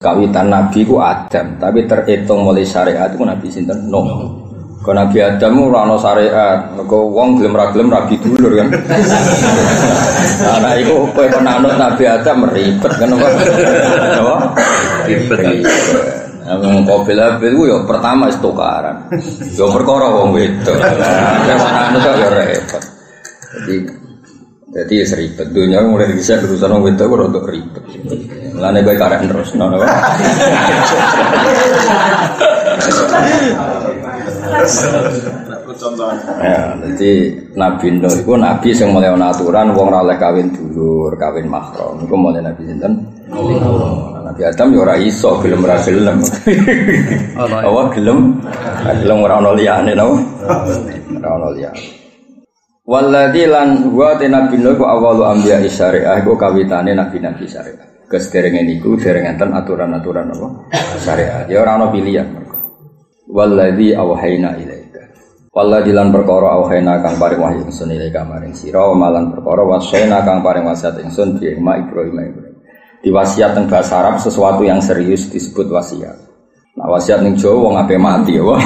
kawitan Nabi ku Adam, tapi terhitung mulai syariat itu Nabi sinten Nuh. Kalau Nabi Adam ora ana syariat, mergo wong gelem ra gelem rabi dulur kan. Ana iku kowe penanut Nabi Adam ribet kan apa? Apa? Ribet. Amung Qabil itu ya pertama wis tukaran. Ya perkara wong wedok. Nek manut ya repot. Jadi seribet dunia mulai bisa urusan wong wedok kok rada ribet. Mulane kowe karek terus ngono. Ya, jadi Nabi Nuh itu nabi yang mulai ana aturan wong ora oleh kawin dulur, kawin mahram. Iku mulai Nabi sinten? Nabi Adam ya ora iso gelem ora gelem. Apa gelem? Gelem ora ono liyane napa? Ora ono liyane. Walladzi lan wa Nabi Nuh ku awalu anbiya syariah iku kawitane nabi-nabi syariah. Kesderenge niku dereng enten aturan-aturan apa? Syariat. Ya ora ono pilihan mergo. Walladzi awhayna ilaika. Walladzi lan perkara awhayna kang paring wahyu ingsun ilaika maring sira malan perkara wasyaina kang paring wasiat ingsun di Ibrahim. Di wasiat teng bahasa Arab sesuatu yang serius disebut wasiat. Nah wasiat ning Jawa wong ape mati ya wong.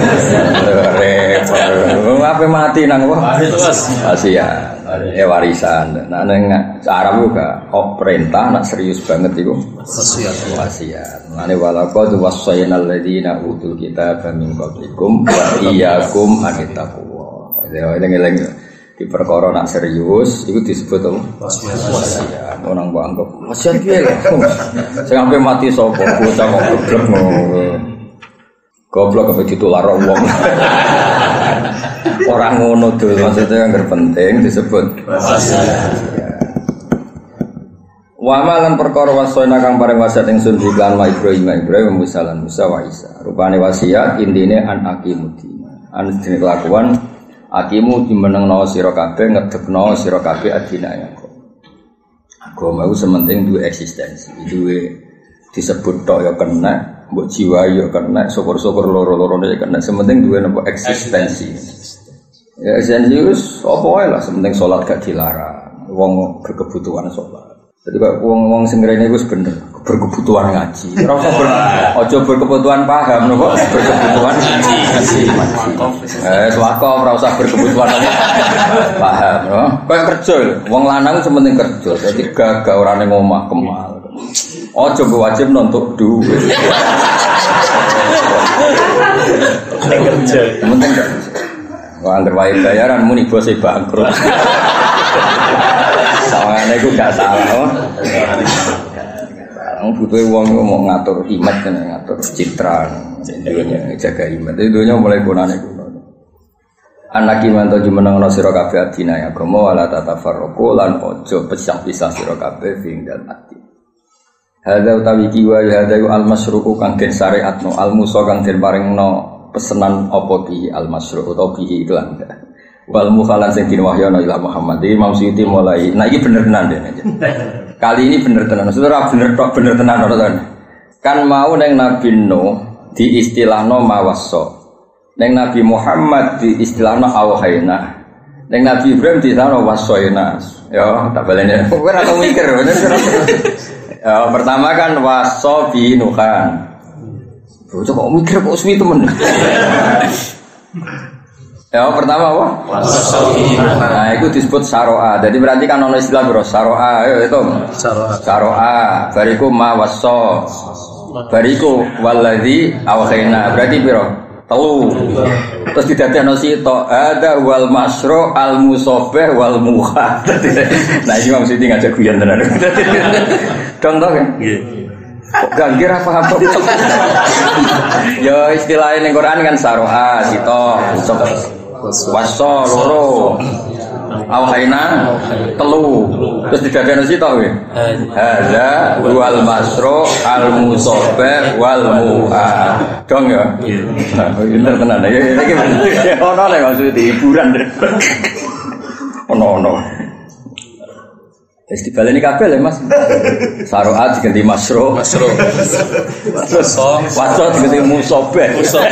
Wong ape mati nang apa? Wasiat. Warisan. Nah ning Arab juga perintah nak serius banget iku wasiat. Mane walaqad wasaynal ladzina utul kitaba min qablikum wa iyyakum an taqwa. Eling-eling di perkara nak serius itu disebut apa? Wasiat. Orang mbok anggap wasiat piye lho. Sing ampe mati sapa? Bocah kok goblok ngono. Goblok kok ditular wong. Orang ngono dul maksudnya yang penting disebut wasiat. Wa malan perkara wasana kang paring wasiat ingsun diklan wa Ibrahim Musa lan Musa wa Isa. Rupane wasiat intine an aqimudin. An jeneng kelakuan akimu dimenengno sira kabeh ngedekno sira kabeh adinaya. Agama itu sementing duwe eksistensi, duwe disebut tok ya kena, mbok jiwa ya kena, syukur-syukur loro-lorone ya kena, sementing duwe napa eksistensi. Ya eksistensi wis apa wae lah, sementing salat gak dilarang, wong berkebutuhan salat. Jadi kok wong sing rene wis bener berkebutuhan ngaji. Ora usah aja berkebutuhan paham napa berkebutuhan ngaji. Wakaf ora usah berkebutuhan paham, no? Kayak kerja, wong lanang sementing kerja. Jadi gagah ora ning omah kemal. Aja wajib nonton duit. Kerja. Penting kerja. Kok anggere wae bayaran muni bose bangkrut. Sawangane iku gak salah. Wong butuhe wong mau ngatur image kan ngatur citra, jaga image. Itu dunya mulai gunane kuno. Anak iman to jumeneng ana sira kabeh adina agama wala tatafarraqu lan aja pisah-pisah sira kabeh finggal ati. Hadza utawi kiwa hadza al-masyru'u kang den syariatno al-musa kang den paringno pesenan apa bi al-masyru' utawa bi iklan. Wal mukhalan sing dinwahyana ila Muhammad. Imam Suyuti mulai. Nah iki bener tenan dene. Kali ini bener tenan. Saudara bener tok bener tenan ora kan mau ning Nabi Nuh diistilahno mawassa. Ning Nabi Muhammad diistilahno awhayna. Ning Nabi Ibrahim diistilahno wasaina. Ya tak baleni. Kowe ora mikir bener. Ya pertama kan wasabi nuhan. Bocah kok mikir kok suwi temen. Ya pertama apa? Nah itu disebut saroa. Jadi berarti kan ono istilah bro saroa. Ayo itu saroa. Bariku ma wasso. Bariku waladhi awhayna. Berarti bro telu. Terus didadekno sito ada wal masro al musobeh wal muha. Nah ini maksudnya ngajak guyon tenan. Dong kan? Kok gangger apa-apa? Ya istilahnya ning Quran kan saroa sito. Waso loro awhayna telu terus didadekno sito kowe hadza wal masro al musobeh wal mu'a dong ya pinter tenan ya iki ono nek maksud hiburan ono wis dibaleni kabeh lho Mas saroat diganti masro waso diganti musobeh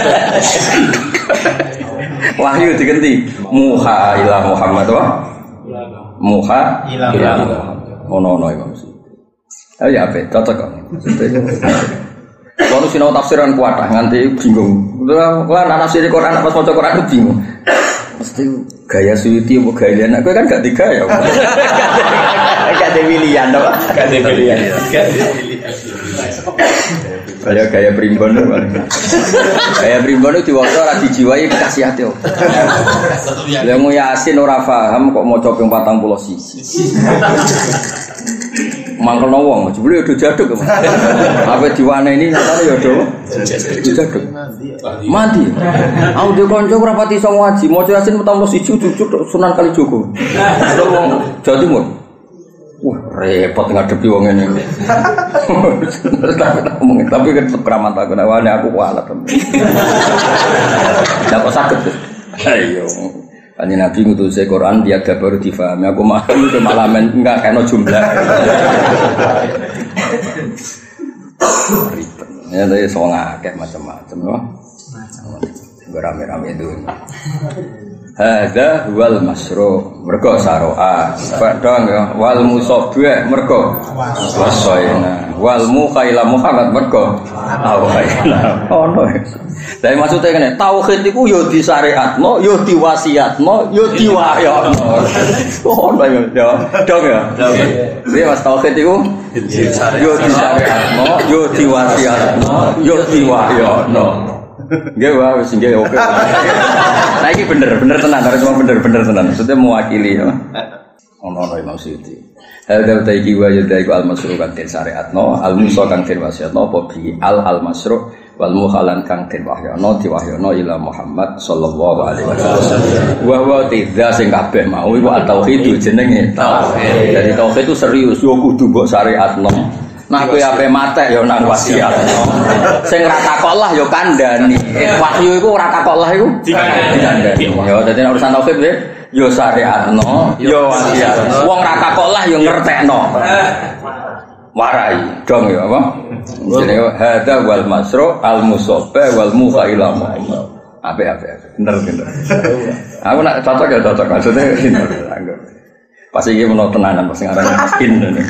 wahyu diganti muha ila Muhammad wa muha ila ono Imam Suyuti. Oh ya apa? Cocok kok. Kalau sinau tafsiran kuat nganti bingung. Lah nafsir Quran pas maca Quran bingung. Mesti gaya Suyuti apa gaya anak gue kan gak tiga ya. Gak ada pilihan dong. Gak ada pilihan. Gaya primbon itu gaya primbon itu diwaktu ora dijiwai kasih hati. Lah mau Yasin ora paham kok maca ping 41. Mangkelno wong, jebule yo jaduk. Apa diwaneni nyatane yo do. Jaduk. Mandi. Aku dhe kanca ora pati iso ngaji, maca Yasin 41 jujuk Sunan Kalijogo. Wong Jawa Timur. Wah, repot ngadepi wong ngene. Tapi ketep keramat aku nawane aku kualat. Lah kok saged. Ayo. Kanjeng Nabi ngutus Quran dia ada baru difahami. Aku malah enggak kena jumlah. Ribet. Ya tadi soal akeh macam-macam loh. Rame-rame itu. Hadza wal masru mergo saroa padang ya wal musabbih mergo wasaina wal mukhaila Muhammad mergo awaina ono. Lah maksude ngene tauhid iku ya disyariatno ya diwasiatno ya diwahyakno. Ono ya dong ya. Piye Mas tauhid iku ya disyariatno ya diwasiatno ya diwahyakno. Nggih wae wis nggih oke. Saiki bener tenan, harus cuma bener tenan. Maksudnya mewakili ya. Ono Imam Suyuti. Hadza taiki wa yadaiku al-masru kan den syariatno, al-musa kang den wasiatno apa bi al-masru wal mukhalan kang den wahyana diwahyana ila Muhammad sallallahu alaihi wasallam. Wa wa tidza sing kabeh mau iku at-tauhid jenenge tauhid. Jadi tauhid itu serius yo kudu mbok syariatno. Nah kowe ape mate ya nang wasiat. Sing ora takok lah ya kandhani. Wahyu iku ora takok lah iku dikandhani. Ya dadi urusan tauhid nggih ya syariatno, ya wasiat. Wong ora takok lah ya ngertekno. Warai dong ya apa? Jenenge hadza wal masru al musabbih wal mukhaila Muhammad. Ape-ape. Bener. Aku nak cocok ya cocok maksudnya bener. Pas iki menawa tenanan pas ngarane miskin.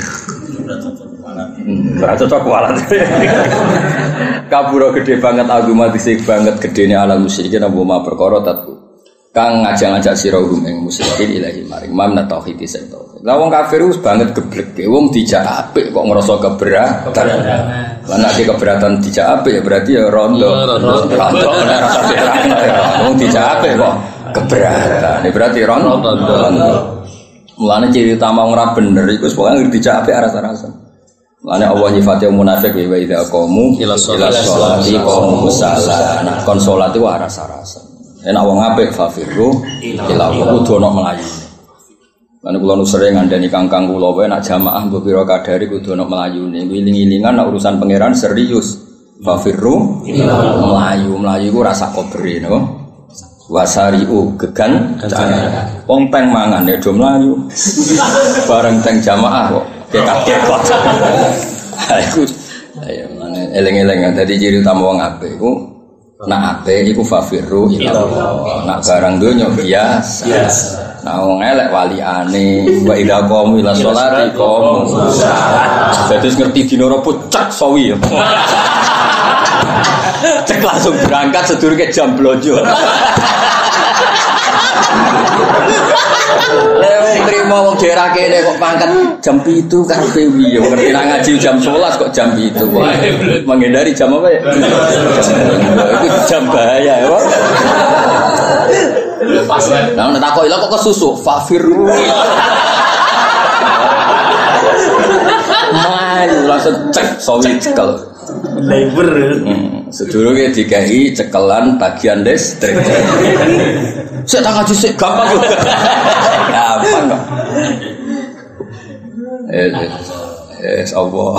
Cocok walat. Kaburo gede banget argumentasik banget gedene alam musyrikin apa ma perkara tatu. Kang ngajak-ngajak sira ing musyrikin ilahi maring mamna tauhid sing tauhid. Lah wong kafir wis banget gebleke, wong dijak apik kok ngrasa keberatan. Lah nek keberatan dijak apik ya berarti ya rondo. Rondo ora rasa berang. Wong dijak apik kok keberatan. Ya berarti rondo. Mulane ciri utama ora bener iku pokoke dijak apik rasa-rasa. Lane Allah nyifati munafik wa idza qamu ila sholati qamu kusala. Nah, kon salat iku rasa-rasa. Enak wong apik fafirru ila kudu ana melayu. Lan kula nu sering ngandani kangkang kula wae nek jamaah mbok pira kadari kudu ana melayune. Wiling-wilingan nek urusan pangeran serius. Fafirru ila melayu iku rasa kobre no. Wasariu gegan wong teng mangan ya do mlayu. Bareng teng jamaah kok kekak-kekok. Iku ayo mane eleng-eleng dadi ciri utama wong apik iku nak apik iku fafirru ila Allah. Nak barang donya biasa. Nah wong elek waliane wa ila qaum ila sholati qaum. Dadi ngerti dina Rabu cek sawi. Cek langsung berangkat sedurunge jam blojo. Terima wong daerah kene kok pangkat jam 7 karo Dewi yo ngerti nak ngaji jam 11 kok jam 7 kok. Menghindari jam apa ya? Itu jam bahaya ya, Pak. Nah, nek takok lha kok kesusu fafirru. Mayu langsung cek sawi cekel. Labor. Sedurunge dikai cekelan bagian listrik. Sik tak ngaji sik gampang yo. Gampang kok. Allah.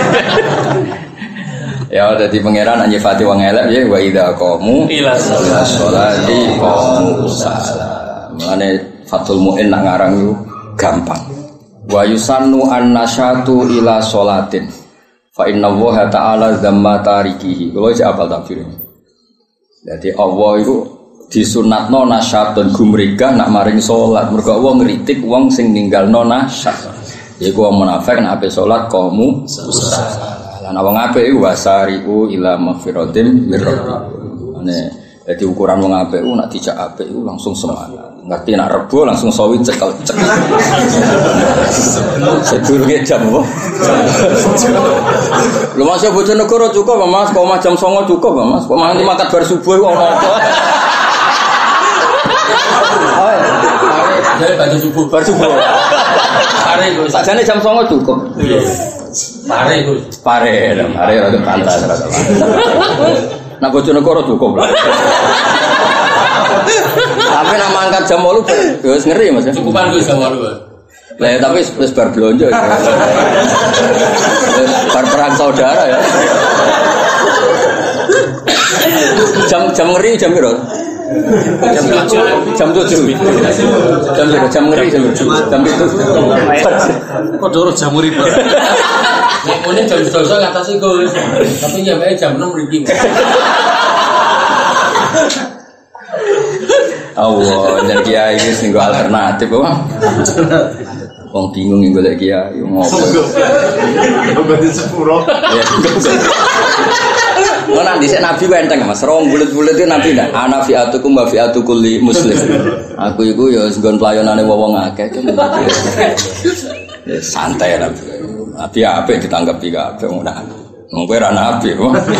Ya dadi pangeran nyifati wong elek ya wa idza qamu ila sholati qamu salam. Mulane Fathul Muin nak ngarang yo gampang. Wa yusannu an-nasyatu ila sholatin. Fa inna Allaha ta'ala zamma tarikihi. Kalau iki apal tafsirnya. Jadi Allah itu disunatno nasyat dan gumrigah nak maring salat. Mergo Allah ngritik wong sing ninggalno nasyat. Iku wong munafik nek ape salat kamu kusala. Lan wong apik iku wasari'u ila maghfiratin mir rabbikum. Jadi ukuran wong apik ku nek dijak apik iku langsung semangat. Ngerti nak rebo langsung sawi cekel. Sedurunge jam apa? Lho Mas Bojonegoro cukup Mas, kok jam 09.00 cukup Mas. Kok mangan makan bar subuh iku ono apa? Jadi baca subuh. Bar subuh. Pare iku. Sajane jam 09.00 cukup. Pare iku. Pare rada pantas rada. Nak Bojonegoro cukup. Tapi nak mangkat jam 8 wis ngeri Mas. Cukupan ku jam 8. Lah tapi wis bar blonjo ya. Bar perang saudara ya. Jam ngeri jam piro? Jam 7. Jam ngeri jam 7. Jam 7. Kok durung jam ngeri. Nek ngene jam 12 ngatasi Gus. Tapi nyampe jam 6 mriki. Allah, dan kiai wis nggo alternatif kok. Wong bingung golek kiai ngopo. Kok di sepuro. Mana dhisik Nabi ku enteng Mas, rong bulet-bulet itu Nabi ndak. Ana fi'atukum wa fi'atukul muslim. Aku iku ya nggon playonane wong akeh. Santai Nabi. Nabi apik ditanggapi kabeh wong nak. Wong kowe ra nabi.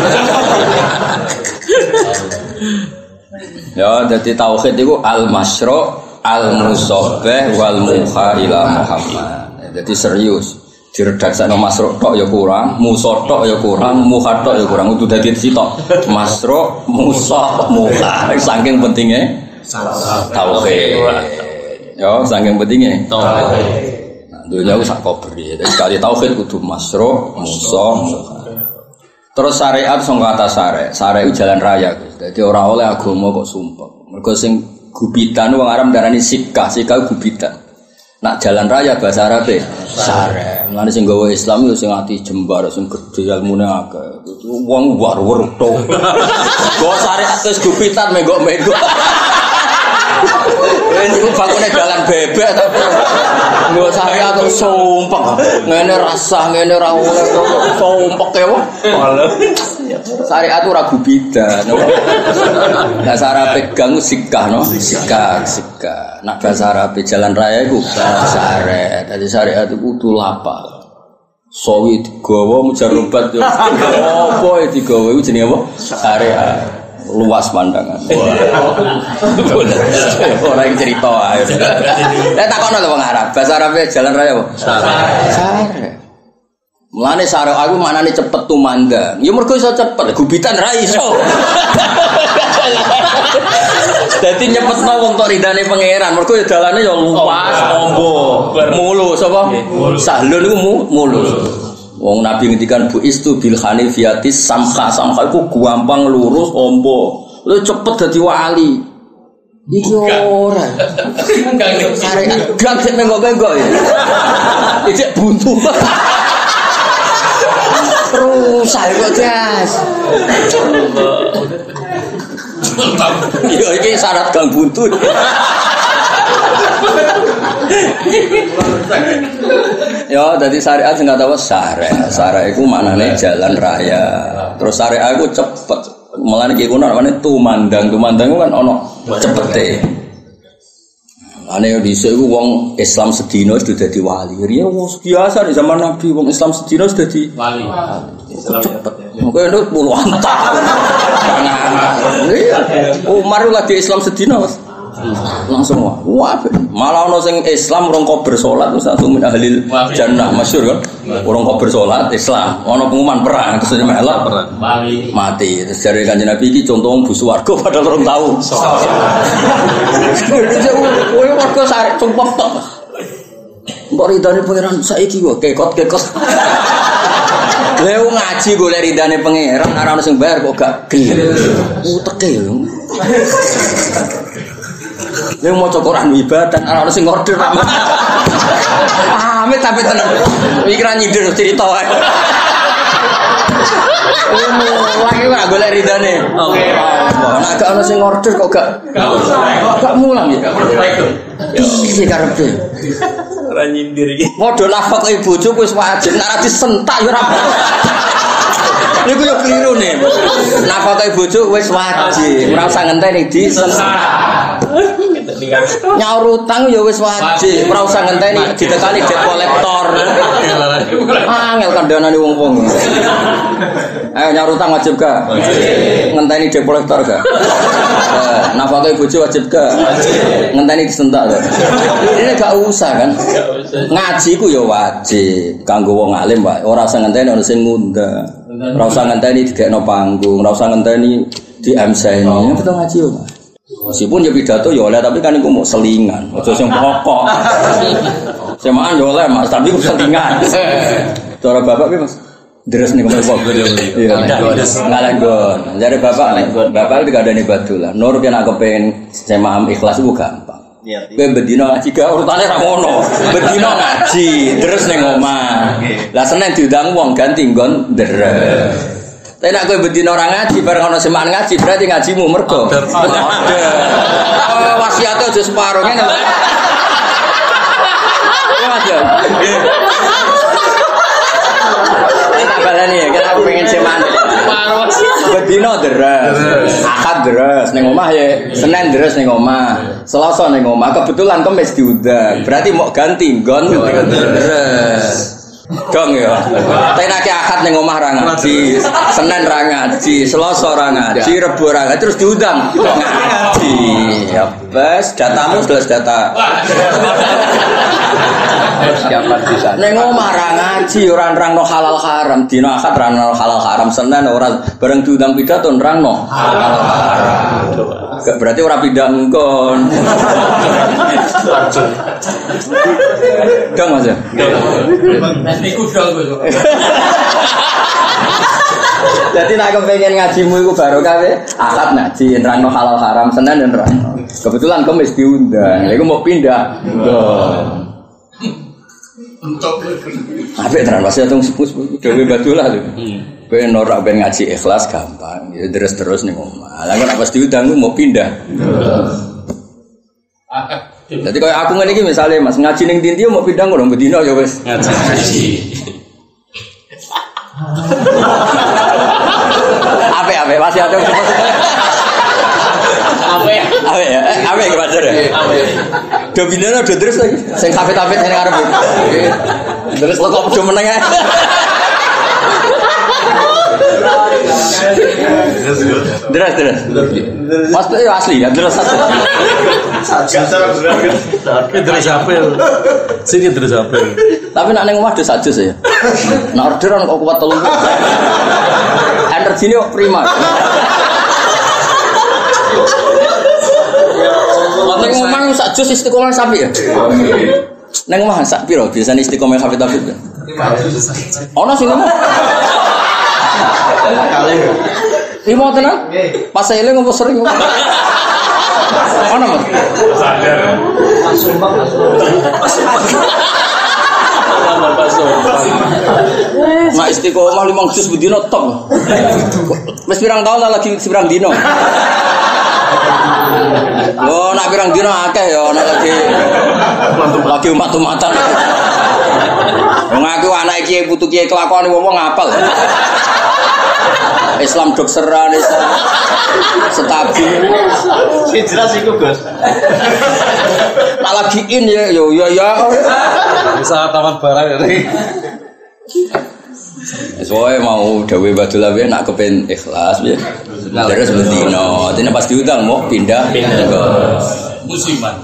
Ya, jadi tauhid itu al-masyru' al-musabbih wal muha ila Muhammad. Jadi serius. Diredaksana masru' tok ya kurang, musa tok ya kurang, muha tok ya kurang. Kudu dadi sitok. Masru', musa, muha. Saking pentingnya tauhid. Ya, saking pentingnya tauhid. Nah, dunia ku sak kober. Jadi kali tauhid kudu masru', musa, muha. Terus syariat sangka atas syariat itu jalan raya Gus. Jadi ora oleh agama kok sumpah. Mergo sing gubitan wong Arab darani sikah gubitan. Nak jalan raya bahasa Arab syariat. Mulane sing gawe Islam yo sing ati jembar sing gedhe ilmune akeh. Wong war-war to. Go syariat wis gubitan menggok-menggok. Ini bakune dalan bebek tapi nggo syariat terus sumpek. Ngene rasah ngene ra oleh sumpek ya wae. Syariat ora gubidan. Lah cara pegang sikah no, sikah. Nak bahasa Arab jalan raya iku syariat. Dadi syariat iku kudu lapal. Sawi digawa mujarrabat yo. Apa digawa iku jenenge apa? Syariat. Luas pandangan. Orang yang cerita ae. Lah takono lho wong Arab, bahasa Arabe jalan raya apa? Sare. Mulane sare aku maknane cepet tumandang. Ya mergo iso cepet, gubitan ra iso. Dadi nyepetno wong tok ridane pangeran, mergo ya dalane ya luas, ombo, mulus apa? Sahlun iku mulus. Wong Nabi ngendikan bu istu bil hanifiyatis samha iku gampang lurus ombo. Lu cepet dadi wali. Iki ora. Syariat gang sik menggok-menggok ya. Iki buntu. Rusak kok jas. Yo iki syarat gang buntu. Ya, jadi syariat sing kata syariat. Syariat iku maknane jalan raya. Terus syariat iku cepet. Mulane iki kuno namane tumandang. Tumandang kan ono cepete. Ane yo dhisik iku wong Islam sedina sudah dadi wali. Riyen wis biasa di zaman Nabi wong Islam sedina sudah dadi wali. Cepet. Mengko nduk puluhan tahun. Umar lagi Islam sedina Mas. Langsung wah malah ono sing Islam rong kober salat terus satu min ahlil jannah masyhur kan orang kober salat Islam ono pengumuman perang terus melok mati terus dari Kanjeng Nabi iki contoh wong busu warga padahal orang tahu kowe warga sarek cumpek tok mbok ridane pangeran saiki kok kekot lha ngaji golek ridane pangeran ora ono sing bayar kok gak gelem uteke lho yang mau cokoran ibadah, orang sing order nama. Amit tapi tenang, pikiran nyindir cerita. Lagi mana golek ridane. Oke. Nek gak ono sing order kok gak mulang ya. Iki karepe. Ora nyindir iki. Padha nafkah bojo wis wajib nek disentak ya ora. Niku yo keliru nih. Nafkah bojo wis wajib, ora usah ngenteni disentak. Nyaur utang ya wis wajib, ora usah ngenteni ditekani debt collector. Angel kandhanane wong-wong. Ayo nyaur utang wajib gak? Ngenteni debt collector gak? Nafkah bojo wajib gak? Ngenteni disentak gak? Ini gak usah kan? Ngaji ku ya wajib kanggo wong alim wae, ora usah ngenteni ono sing ngundang. Ora usah ngenteni digekno panggung, ora usah ngenteni di MC-ni. Yang betul ngaji yo. Meskipun ya pidato ya oleh tapi kan iku mau selingan, aja sing pokok. Semaan yo oleh Mas, tapi ku selingan. Cara bapak ki Mas deres nih kok. Iya. Ngalanggon. Jare bapak dikandani Badullah. Nur kena kepengin semaam ikhlas ku gampang. Kowe bedino ngaji gak urutane ra ngono. Bedino ngaji, terus ning omah. Lah Senin diundang wong ganti nggon deres. Tapi nek kowe bedino ora ngaji bareng ana semaan ngaji, berarti ngajimu mergo. Oh, wasiate aja separo ngene. Ya Mas. Kita baleni ya, kita pengen semaan. Bedino deres, Ahad deres ning omah ya, Senin deres ning omah, Selasa ning omah. Kebetulan Kamis diundang. Berarti mau ganti nggon deres. Dong ya. Tapi nek Ahad ning omah ra ngaji, Senin ra ngaji, Selasa ra ngaji, Rebo ra ngaji terus diundang ngaji. Ya wes, datamu jelas data. Siapa di sana? Ning omah ra ngaji, ora nerangno halal haram. Dina Ahad ra nerangno halal haram, Senin ora bareng diundang pidato nerangno halal haram. Gak berarti ora pindah ngkon. Dong Mas. Iku dol kowe. Jadi nek pengen ngajimu iku barokah we, Ahad ngaji nerangno halal haram, Senin nerangno. Kebetulan Kamis diundang. Iku mau pindah. Apik tenan Mas Yatung sepuh-sepuh dhewe Badullah lho. Kowe norak ben ngaji ikhlas gampang. Ya terus ning omah. Lah nek pas diundang mau pindah. Jadi kalau aku ngene iki misale Mas ngaji ning ndi mau pindah ngono bedino ya wis ngaji. Apik Mas Yatung sepuh. Apik ya. Apik iki Mas ya. Do bindana do terus lagi. Sing kapit-kapit ning arep. Terus kok podo meneng ae. Terus. Mas itu asli ya, terus asli. Terus apa? Sini terus apa? Tapi nak neng omah do sajus ya. Nak orderan kok kuat 3. Energine kok prima. Neng omah sajus istiqomah sapi ya. Neng omah sak piro biasane istiqomah hafid-hafid. Ono sing ngomong. Limo tenan? Pas eling ngopo sering ngopo? Ono Mas. Sadar. Sumpah. Nah istiqomah 5 juz bedino tok. Wis pirang tahun lagi pirang dino. Oh, nak pirang dino akeh ya, nak lagi umat-umatan. Wong aku anake kiye putu kiye kelakuane wong ngapal. Islam dokseran Islam stabil. Sing jelas iku, Gus. Tak lagiin ya. Bisa taman barang ya. Soale mau dawuh Badullah wae nak kepen ikhlas ya. Terus bendino, dene pas diundang mau pindah Musiman.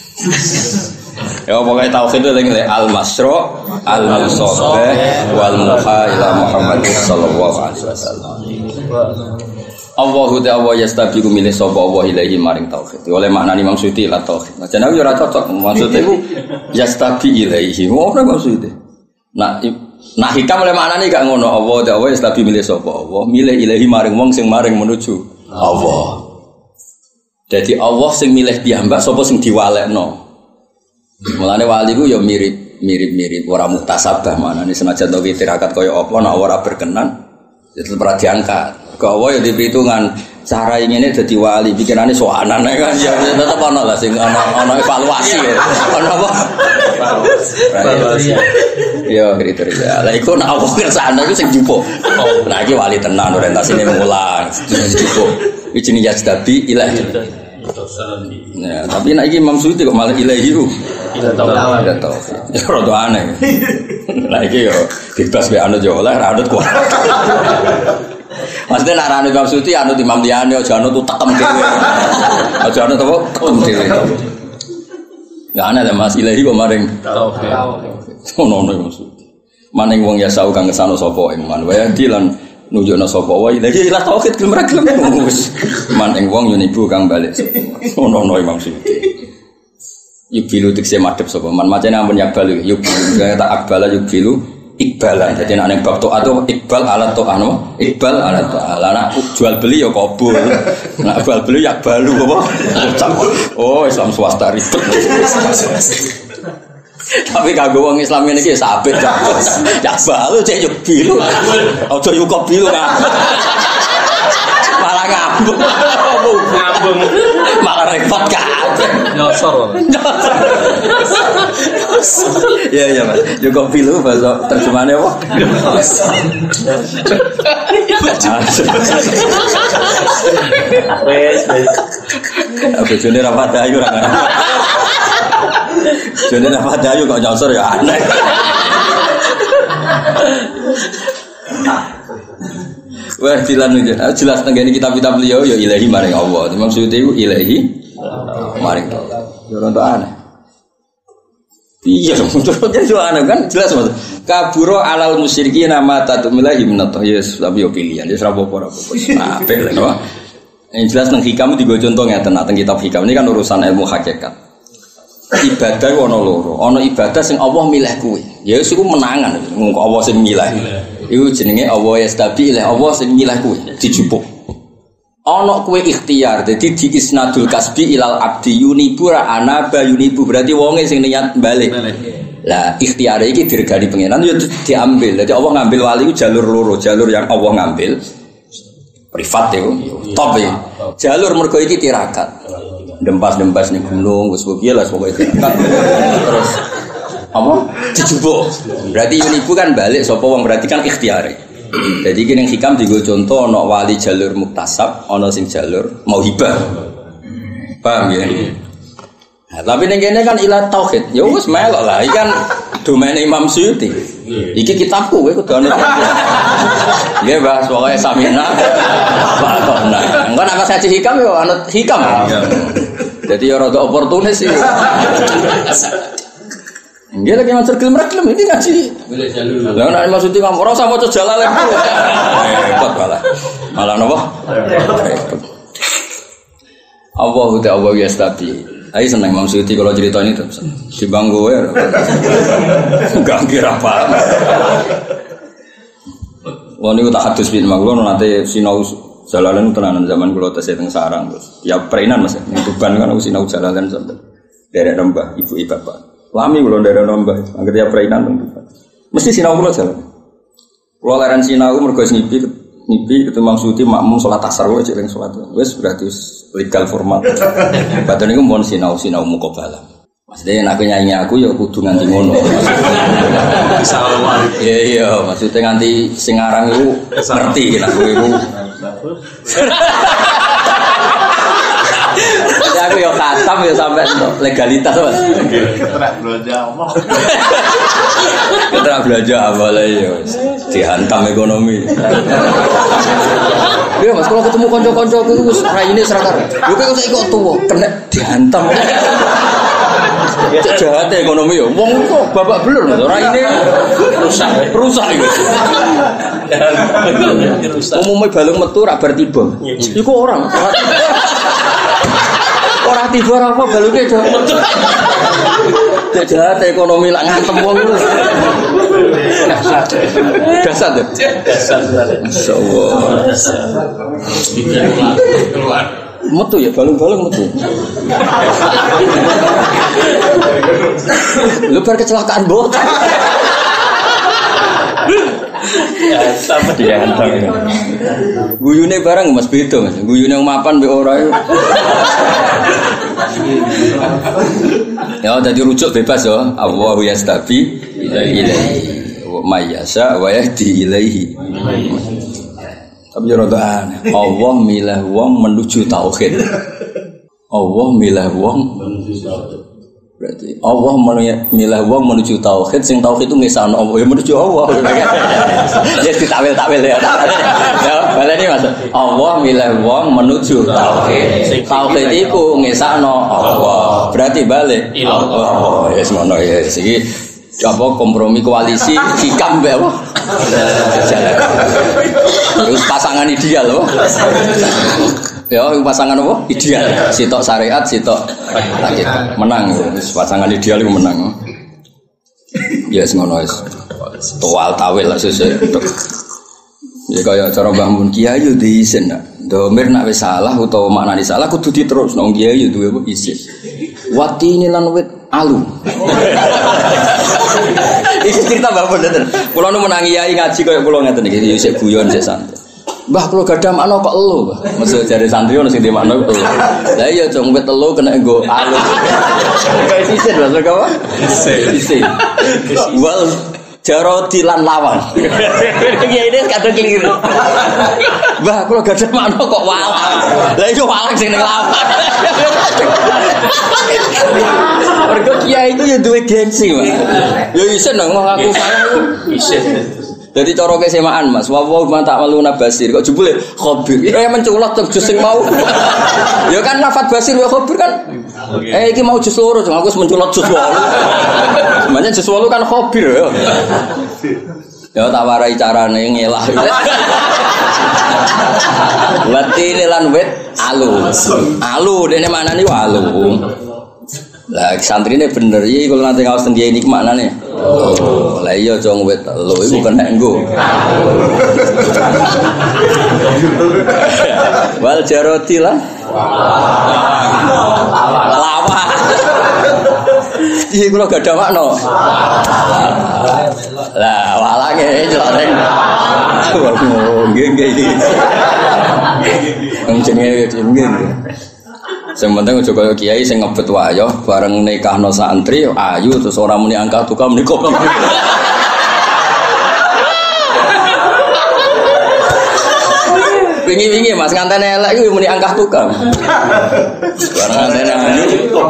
Ya pokoknya tauhid itu lagi al-masru' al-musabah wal muha ila Muhammad sallallahu alaihi wasallam. Allahu ta'ala yastabiqu milih sapa Allah ilahi maring tauhid. Oleh maknane maksudi la tauhid. Nah jenenge ora cocok maksudnya iku yastabi ilaihi. Ora maksudnya. Nah hikam oleh maknane gak ngono. Allah ta'ala yastabi milih sapa Allah milih ilahi maring wong sing maring menuju Allah. Jadi Allah sing milih piyambak sapa sing diwalekno. Mulane wali ku ya mirip ora muktasabah manane senajan to tirakat kaya apa nek ora berkenan ya tetep ora diangkat. Kok Allah ya diperhitungan cara ingine dadi wali, pikirane soanan kan ya tetep ana lah sing ana evaluasi ya. Ana apa? Ya kriteria. Lah iku nek apa kersane iku sing jupo. Nah iki wali tenan orientasine mulang, jupo. Iki jenenge yasdabi ilahi. Ya, tapi nek iki Imam Suyuti kok malah ilahi ku. Tidak tahu. Ya rada aneh. Lah iki yo bebas be anut yo oleh ra anut kuat. Maksudnya nak ranu Imam Suyuti anut Imam liyane aja anut tekem dhewe. Aja anut apa tekem dhewe. Ya ana Mas ilahi kok maring tauhid. Ono Imam Suyuti. Maning wong ya sau kang ngesano sapa ing man wae dilan nunjukna sapa wae ilahi ilah tauhid gelem ra gelem wis. Maning wong yo nibu kang balik. Ono Imam Suyuti. Yubilu tikse madhep sapa man macane ampun yakbal yubilu tak akbala yubilu ikbalan. Jadi nek ning bab taat itu ikbal ala taat no? Ikbal ala taat. Lah nek jual beli ya kabul. Nek jual beli ya balu apa? Oh, Islam swasta ribet. Tapi kanggo wong Islam ngene iki apik ya. Ya balu cek yo bilu. Aja yo kok bilu kan. Malah ngambung. Ngambung. Malah repot kabeh. Nyosor. Ya Mas. Yo kok bilu bahasa terjemahane apa? Wes. Bojone ra padayu ra. Bojone ra padayu kok nyosor ya aneh. Wah dilan jelas tenggene kitab-kitab beliau ya ilahi maring Allah. Imam Suyuti itu ilahi maring Allah. Ya rontok aneh. Iya, menurutnya itu aneh kan jelas Mas. Kaburo alal musyrikin nama tatumilahi minatah. Yes, tapi yo pilihan. Wis ra apa-apa. Nah, apik lho. Yang jelas nang hikam digo contoh ngeten nang kitab hikam ini kan urusan ilmu hakikat. Ibadah ana loro. Ana ibadah sing Allah milih kuwi. Ya wis iku menangan. Mengko Allah sing milih. Iku jenenge Allah yastabi ilih Allah sing milih kuwi dijupuk. Ana kuwi ikhtiar. Dadi di isnadul kasbi ilal abdi yunibu ra anaba yunibu berarti wonge sing niat balik. Lah ikhtiar iki diregani pengenan ya diambil. Dadi Allah ngambil wali ku jalur loro, jalur yang Allah ngambil privat itu top ya. Jalur mergo iki tirakat. Dempas-dempas ning gunung wis piye lah pokoke tirakat. Terus apa? Dijupuk. Berarti yunibu kan balik sapa wong berarti kan ikhtiare. Jadi iki ning hikam digo contoh ana wali jalur muktasab, ana sing jalur mauhibah. Paham ya? Nah, tapi ning kene kan ilah tauhid. Ya wis melok lah, iki kan domene Imam Suyuti. Iki kitabku kowe kudu ana. Nggih, Mbah, pokoke samina. Nah, engko nek saya hikam yo anut hikam. Jadi ya rada oportunis iki. Nggih lagi matur gelem-gelem iki ngaji. Boleh jalur. Lah nek maksudnya kamu ora usah maca Jalalain. Repot malah. Malah napa? Repot. Allahu ta'ala yastabi. Ayo seneng Imam Suyuti kalau cerita ini terus. Si Bang gue enggak kira apa. Wah niku tak hadus bin Maglono nanti sinau Jalalain tenanan zaman kula tes teng sarang terus. Ya preinan Mas. Ning Tuban kan aku sinau Jalalain sampai derek nembah ibu bapak. Lami kula derek nembah anggere ya preinan teng Tuban. Mesti sinau kula jalan. Kula leren sinau mergo ngipi ketemu Imam Suyuti makmum salat asar wae cek salat. Wis berarti legal formal. Padahal niku mun sinau muqabalah. Maksudnya nek nyanyi aku ya kudu nganti ngono. Bisa lawan. Iya, maksudnya nganti sing aran iku ngerti nek kowe iku. Jadi aku ya khatam ya sampai legalitas Mas. Keterak belanja omong. Keterak belanja awalnya ya dihantam ekonomi. Iya Mas, kalau ketemu konco-konco itu wis raine serakar. Lho kok saiki kok tuwa, kena dihantam. Cek jahat ekonomi ya. Wong kok babak belur Mas, raine rusak iki. Umumnya balung metu rak bar tiba. Iku orang. Ora tiba apa balunge aja. Cek jahat ekonomi lak ngantem wong iku. Dasar tuh. Dasar. Insyaallah. Keluar. Metu ya balung-balung metu. Lu bar kecelakaan bot. Ya sama dia hantam. Guyune barang Mas beda Mas. Guyune wong mapan mbek ora iku. Ya dadi rujuk bebas ya. Allahu yastabi ilaihi. Wa may yasha wa yahdi ilaihi. Tapi rada aneh. Allah milah wong menuju tauhid. Allah milah wong menuju tauhid. Berarti Allah milah wong menuju tauhid, sing tauhid itu ngesano Allah ya menuju Allah. Ya ditakwil-takwil ya. Ya, baleni Mas. Allah milah wong menuju tauhid. Tauhid iku ngesano Allah. Berarti balik Allah. Ya semono ya. Iki apa kompromi koalisi hikam mbek apa? Terus pasangan ideal loh. Ya, pasangan apa? Ideal. Sitok syariat, sitok takit. Menang. Pasangan ideal itu menang. Ya, semono wis. Tuwal tawil lah sesuk. Ya kaya cara Mbah Mun Kiai yo diisin nak. Domir nak wis salah utawa maknane salah kudu diterusno Kiai yo duwe apa isin. Watine lan wit alu. Iki cerita Mbah Mun ten. Kula nu menangi Kiai ngaji kaya kula ngeten iki isih guyon sik santai. Mbah kula gadah makna kok elo, Mbah. Maksud jare santri ono sing di makna elo. Lah iya jong wit elo kena nggo alu. Kaya isin maksud apa? Isin. Wal jaroti lan lawan. Iki ini kadang keliru. Mbah kula gadah makna kok walang. Lah iya walang sing ning lawan. Mergo kiai itu ya duwe gengsi, Mas. Ya isin nang ngaku salah isin. Jadi cara kesemaan Mas, wawu man tak maluna basir kok jebule khabir. Ya menculot jus sing mau. Ya kan lafat basir wa khabir kan. Iki mau jus loro, aku wis menculot jus 8. Sebenarnya jus 8 kan khabir ya. Ya tak warai carane ngelah. Watine lan wit alu. Alu dene maknane alu. Lah santrine bener iki kalau nanti ngaos teng kiai niki maknane. Oh, lah iya jong wit lho iku kena nggo. Wal jaroti lah. Lawa. Iki kula gak ada makna. Lah walange jeloreng. Nggih iki. Jenenge sing penting aja kaya kiai sing ngebet wayo bareng nikahno santri ayu terus ora muni angka tukang menika. Wingi-wingi Mas ngantene elek iku muni angka tukang. Bareng ngantene ayu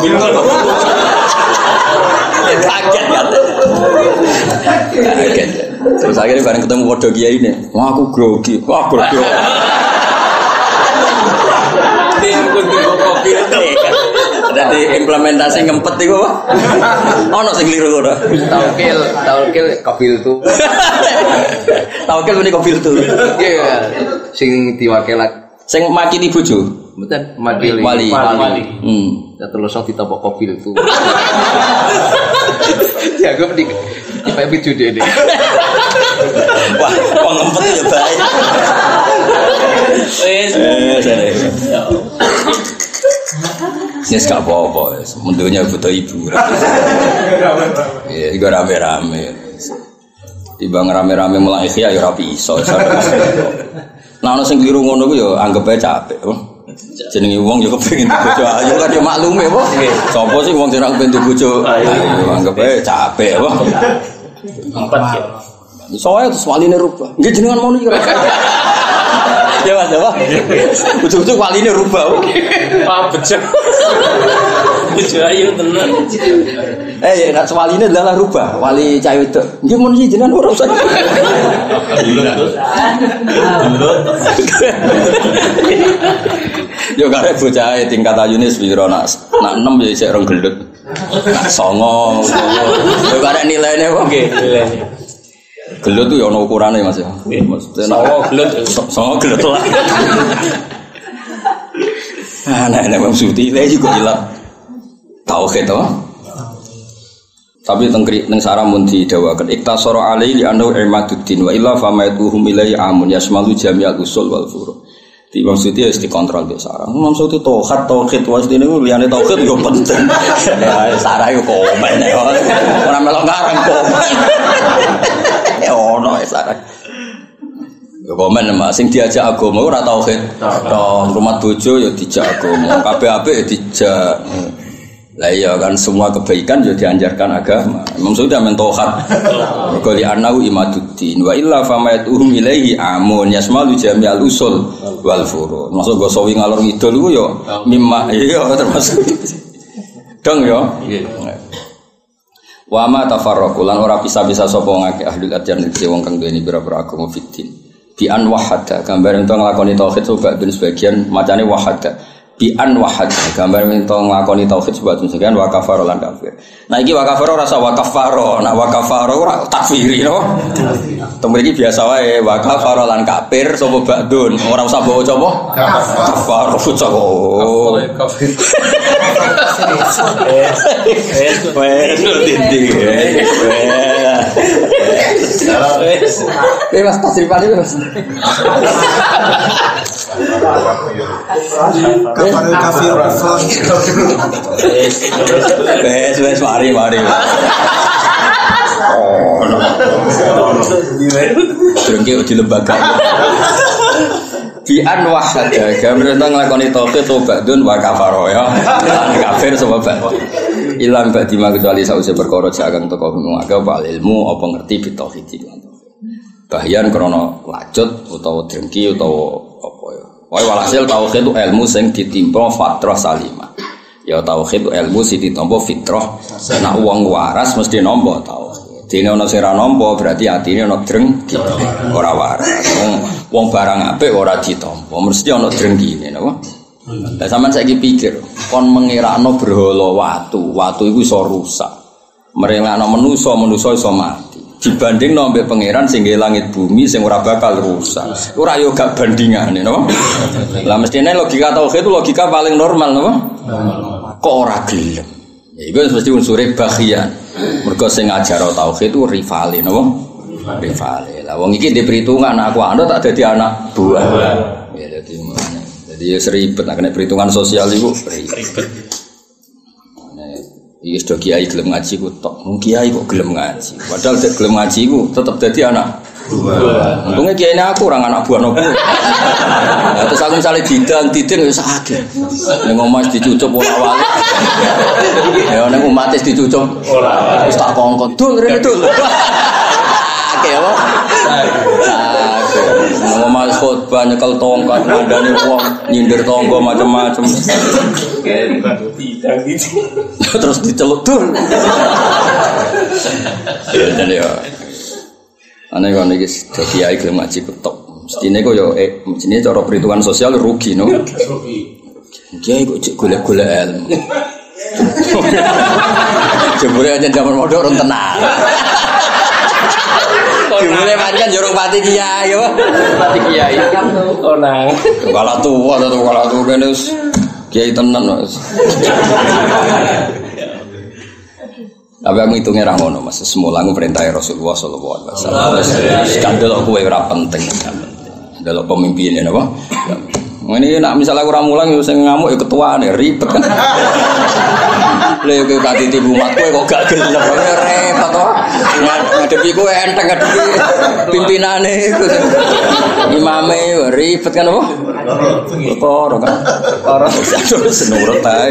kaget ya. Kaget. Terus akhirnya bareng ketemu padha kiai ini. Wah aku grogi. Wah grogi. Jadi implementasi ngempet itu apa? Ono sing keliru ora? Taukil kabil tu. Taukil muni kabil tu. Iya, sing diwakilak sing makili bojo. Mboten makili wali. Ya terus ditambah kabil tu. Ya gue di video dene. Wah, kok ngempet ya baik. Yes, gak apa-apa. Mendunya butuh ibu. Iya, itu rame-rame. Timbang rame-rame mulai ikhya ya rapi iso. Nah, ono sing keliru ngono ku ya anggap ae capek. Jenenge wong ya kepengin bojo ayu kan ya maklume apa. Sopo sih wong sing ora kepengin bojo ayu anggap ae capek apa. Empat ya. Soale terus waline rubah. Nggih jenengan mau iki. Ya Mas, apa? Ujug-ujug waline rubah. Wah, bejo. Bejo ayu tenan. Nek waline adalah rubah, wali cah wedok. Nggih mun iki jenengan ora usah. Yo karep bocah tingkat ayune sepiro nak 6 ya isih 2 gelut. Nak 9. Yo karep nilaine kok nggih, nilaine. Gelut tuh ya ono ukurane Mas ya. Maksudnya songo gelut lah. Anak-anak Bang Suti itu juga hilang tauhid toh. Tapi teng sarang mun didawaken iktasara alaihi li annahu imaduddin wa illa famatuhum ilai amun yasmalu jami'al usul wal furu'. Di Bang Suti wis dikontrol mbek sarang. Bang Suti tauhid wis dene liyane tauhid yo penting. Ya sarang yo komen ora melok ngarang komen. Ono sarang. Ya komen Mas, sing diajak agama ora tauhid. Toh rumah bojo ya dijak agama, kabeh apik ya dijak. Lah iya kan semua kebaikan ya dianjarkan agama. Imam sudah mentohat. Mergo li annahu imaduddin wa illa famayatuhum ilaihi amun yasmalu jami'al usul wal furu'. Maksud go sawi ngalor ngidul iku ya mimma iya termasuk. Dong ya. Wa ma tafarraqu lan ora bisa-bisa sapa ngake ahli adyan iki wong kang duweni pira-pira agama fitin. Bi an wahada gambar ento nglakoni tauhid sebagian sebagian macane wahada. Bi an wahada gambar ento nglakoni tauhid sebagian wa kafara lan kafir. Nah iki wa kafara ora sa wa kafara, nah wa kafara ora takfiri no. Tembung iki biasa wae wa kafara lan kafir sapa ba'dun ora usah bawa coba. Kafara coba. Kafir. Bebas tasrifan itu bebas. Kafir. Bes mari. Oh. Drengki di lembaga. Bi an wahada gambar tentang nglakoni tauhid tobatun wa kafaro ya. Kafir sama ba'd. Ilang ba'di ma kecuali sause perkara jakang teko ngake apa ilmu apa ngerti bi tauhid iki. Bahyan krana lacut utawa drengki utawa apa ya. Wae walhasil tauhid itu ilmu sing ditimpa fitrah salimah. Ya tauhid itu ilmu sing ditampa fitrah. Nek wong waras mesti nampa tauhid. Dene ana sing ora nampa berarti atine ana drengki. Ora waras. Wong barang apik ora ditampa, mesti ana drengkine napa? Lah sampean saiki pikir, kon mengirakno berhala watu iku iso rusak. Merelakno manusa iso mati. Dibandingno ambek pangeran sing langit bumi sing ora bakal rusak. Ora yo gak bandingane napa? Lah mestine logika tauhid itu logika paling normal napa? Kok ora gelem. Ya iku mesti unsur bagian. Mergo sing ngajar tauhid itu rivale napa? Rivale. Lah wong iki di perhitungan aku anu tak dadi anak buah. Ya jadi ya seribet nek kena perhitungan sosial iku ribet. Iki sudah kiai gelem ngaji ku tok. Mung kiai kok gelem ngaji. Padahal dek gelem ngaji ku tetep dadi anak buah. Untungnya kiai aku orang anak buah nopo. Nah, terus aku misalnya didang wis akeh. Ning omah dicucup ora wali. Ya ning umat dicucup ora. Wis tak kongkon dul rene dul. Akeh apa? Ngomong khotbah nyekel tongkat ngandani wong nyindir tonggo macam-macam. Terus diceluk dul. Ya. Ane kon iki kiai gelem ngaji ketok. Mestine kok yo mestine cara perhitungan sosial rugi no. Kiai kok golek-golek ilmu. Jebule aja zaman modho orang tenang. Jebule pancen jorong pati kiai yo. Pati kiai. Oh nang. Kala tuwa kene kiai tenan wis. Tapi aku hitungnya ra ngono Mas, semula aku perintah Rasulullah sallallahu alaihi wasallam. Skandal aku ora penting. Delok pemimpinnya napa? Ngene nek misal aku ora mulang yo sing ngamuk ya ketuane ribet kan. Lha kowe kate tipu umat kowe kok gak gelem repot to. Ngadepi kowe enteng ngadepi pimpinane imame ribet kan apa? Perkara kan. Ora senurut ae.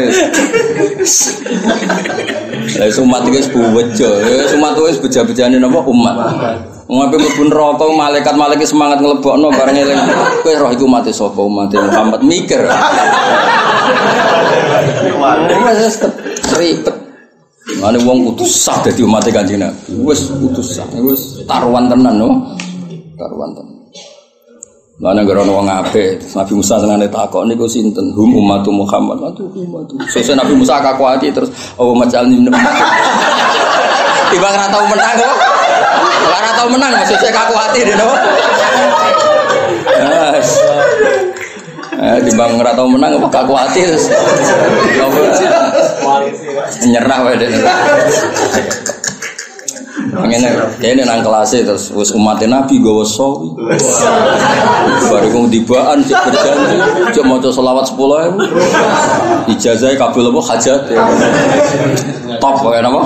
Lah umat iki wis buwejo, umat wis beja-bejane napa umat. Wong ape mlebu neraka malaikat-malaikat semangat nglebokno bareng eling. Kowe roh iku mate sapa umat Muhammad mikir. Wes ribet. Mane wong kudu sah dadi umat Kanjeng Nabi. Wis kudu sah. Wis taruhan tenan no. Taruhan tenan. Lah nek ora wong apik, Nabi Musa senengane takok niku sinten? Hum ummatu Muhammad. Sesuk Nabi Musa kakuati terus oh macalni. Tiba ora tau menang kok. Ora tau menang maksudnya kakuati lho. Timbang ora tau menang apa kakuati terus. Nyerah wae dene. Ngene kene nang kelas terus wis umat Nabi gawa sawi. Baru kok dibaan cek berjanji cek maca selawat 10.000. Ijazah kabul apa hajat. Top wae napa?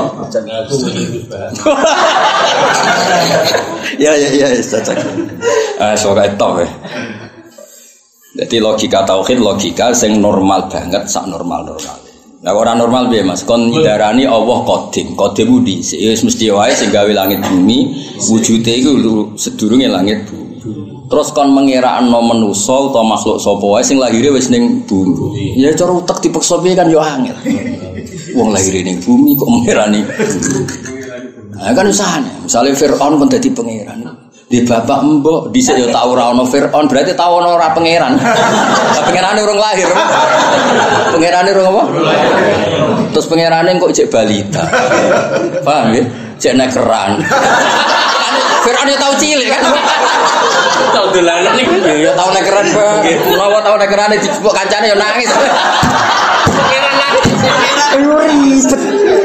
Ya cocok. Soalnya top ya. Jadi logika tauhid logika sing normal banget sak normal. Nah orang normal piye Mas? Kon nyidarani Allah qadim budi. Wis mesti wae sing gawe langit bumi, wujude iku sedurunge langit bumi. Terus kon mengirakno manusa utawa makhluk sapa wae sing lahire wis ning bumi. Ya cara utek dipeksa piye kan yo angel. Wong lahire ning bumi kok mengirani. Nah kan usahane. Misale Firaun kon dadi pangeran. Di bapak mbok dhisik yo tau ora ana Firaun berarti tau ana ora pangeran. Pangerane urung lahir. Pangerane urung apa? Terus pangerane kok cek balita. Paham ya? Cek nekeran. Firaun yo tau cilik kan. Tau dolanan iki. Ya tau nekeran kok. Menawa tau nekerane dijupuk kancane yo nangis. Pangeran nangis. Ayo ribet.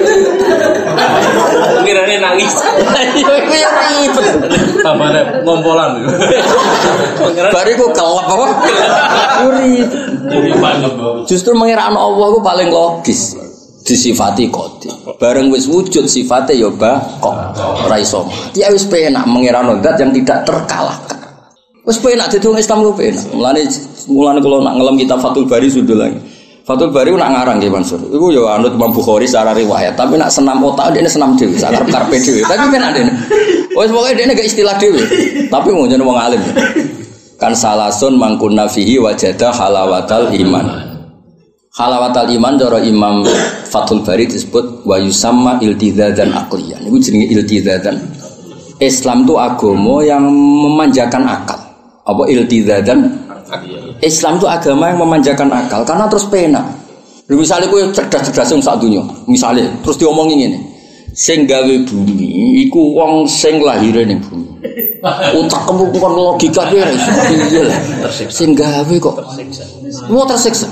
Pangerane nangis. Ayo ribet. Tambahnya ngompolan. Bariku kelep apa? Ribet. Justru mengirakno Allah itu paling logis. Disifati qadim. Bareng wis wujud sifatnya ya baqo. Ora iso mati. Ya wis penak mengirakno zat yang tidak terkalahkan. Wis penak dadi wong Islam ku penak. Mulane kula nak ngelem kitab Fathul Bari sudul lagi. Fathul Bari nak ngarang nggih Mansur. Iku ya anut Imam Bukhari secara riwayat, tapi nak senam otak dene senam dhewe, sakar-karpe dhewe. Tapi penak dene. Wis pokoke dene gak istilah dhewe. Tapi mau jeneng wong alim. Kan salasun mangkunna fihi wajada halawatal iman. Halawatal iman cara Imam Fathul Bari disebut wa yusamma iltizadan aqliyan. Iku jenenge iltizadan. Islam itu agama yang memanjakan akal. Apa iltizadan? Islam itu agama yang memanjakan akal karena terus penak. Misalnya kowe cerdas-cerdas sing sak donya, misalnya terus diomongi ngene. Sing gawe bumi iku wong sing lahire ning bumi. Utakmu kon logika piye ra iso piye lah. Sing gawe kok tersiksa. Mau tersiksa.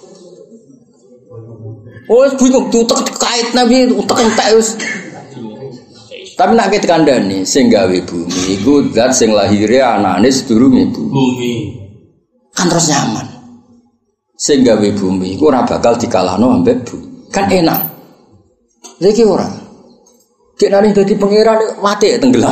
Oh, bingung diutek kait nabi utek entek wis. Tapi nek dikandani sing gawe bumi iku zat sing lahire anane sedurunge bumi. Kan terus nyaman. Sing gawe bumi iku ora bakal dikalahno ambek bumi. Kan enak. Lha iki ora. Cek nari dadi pangeran mati tenggelam.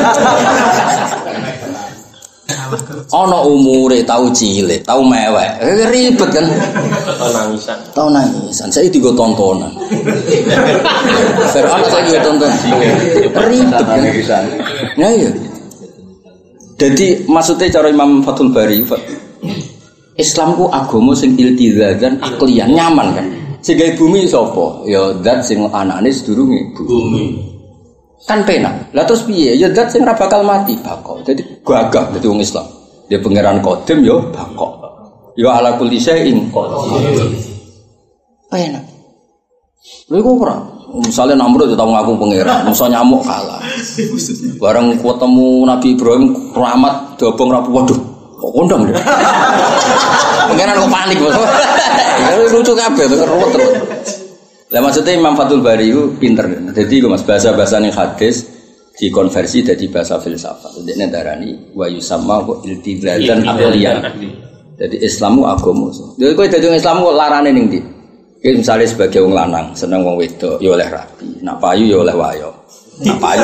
Ana umure tau cilik, tau mewek. Ribet kan. Tau nangisan. Saya digo tontonan. Firaun saya digo tontonan. Ribet kan. Nah iya. Jadi maksudnya cara Imam Fathul Bari, Islamku agama sing iltizazan aklian nyaman kan. Sehingga bumi sapa? Ya zat sing anane sedurunge bumi. Kan penak. Lah terus piye? Ya zat sing ora bakal mati bako. Jadi gagah dadi wong Islam. Dia pangeran qadim ya bako. Ya ala kulli syai'in qadir. Penak. Lha iku ora. Misalnya Namrud tau ngaku pangeran, Musa nyamuk kalah. Bareng ketemu Nabi Ibrahim rahmat dobong rapu waduh. Kok kondang dia? Pangeran kok panik bos. Lucu kabeh ruwet terus. Lah maksudnya Imam Fathul Bari itu pinter. Jadi Mas bahasa-bahasa ning hadis dikonversi jadi bahasa filsafat. Dene darani wa yusamma wa iltizazan aqliyan. Jadi Islamu agama. Jadi kowe dadi Islam kok larane ning ndi? Misalnya sebagai wong lanang seneng wong wedok ya oleh rapi, nak payu ya oleh wayo. Nak payu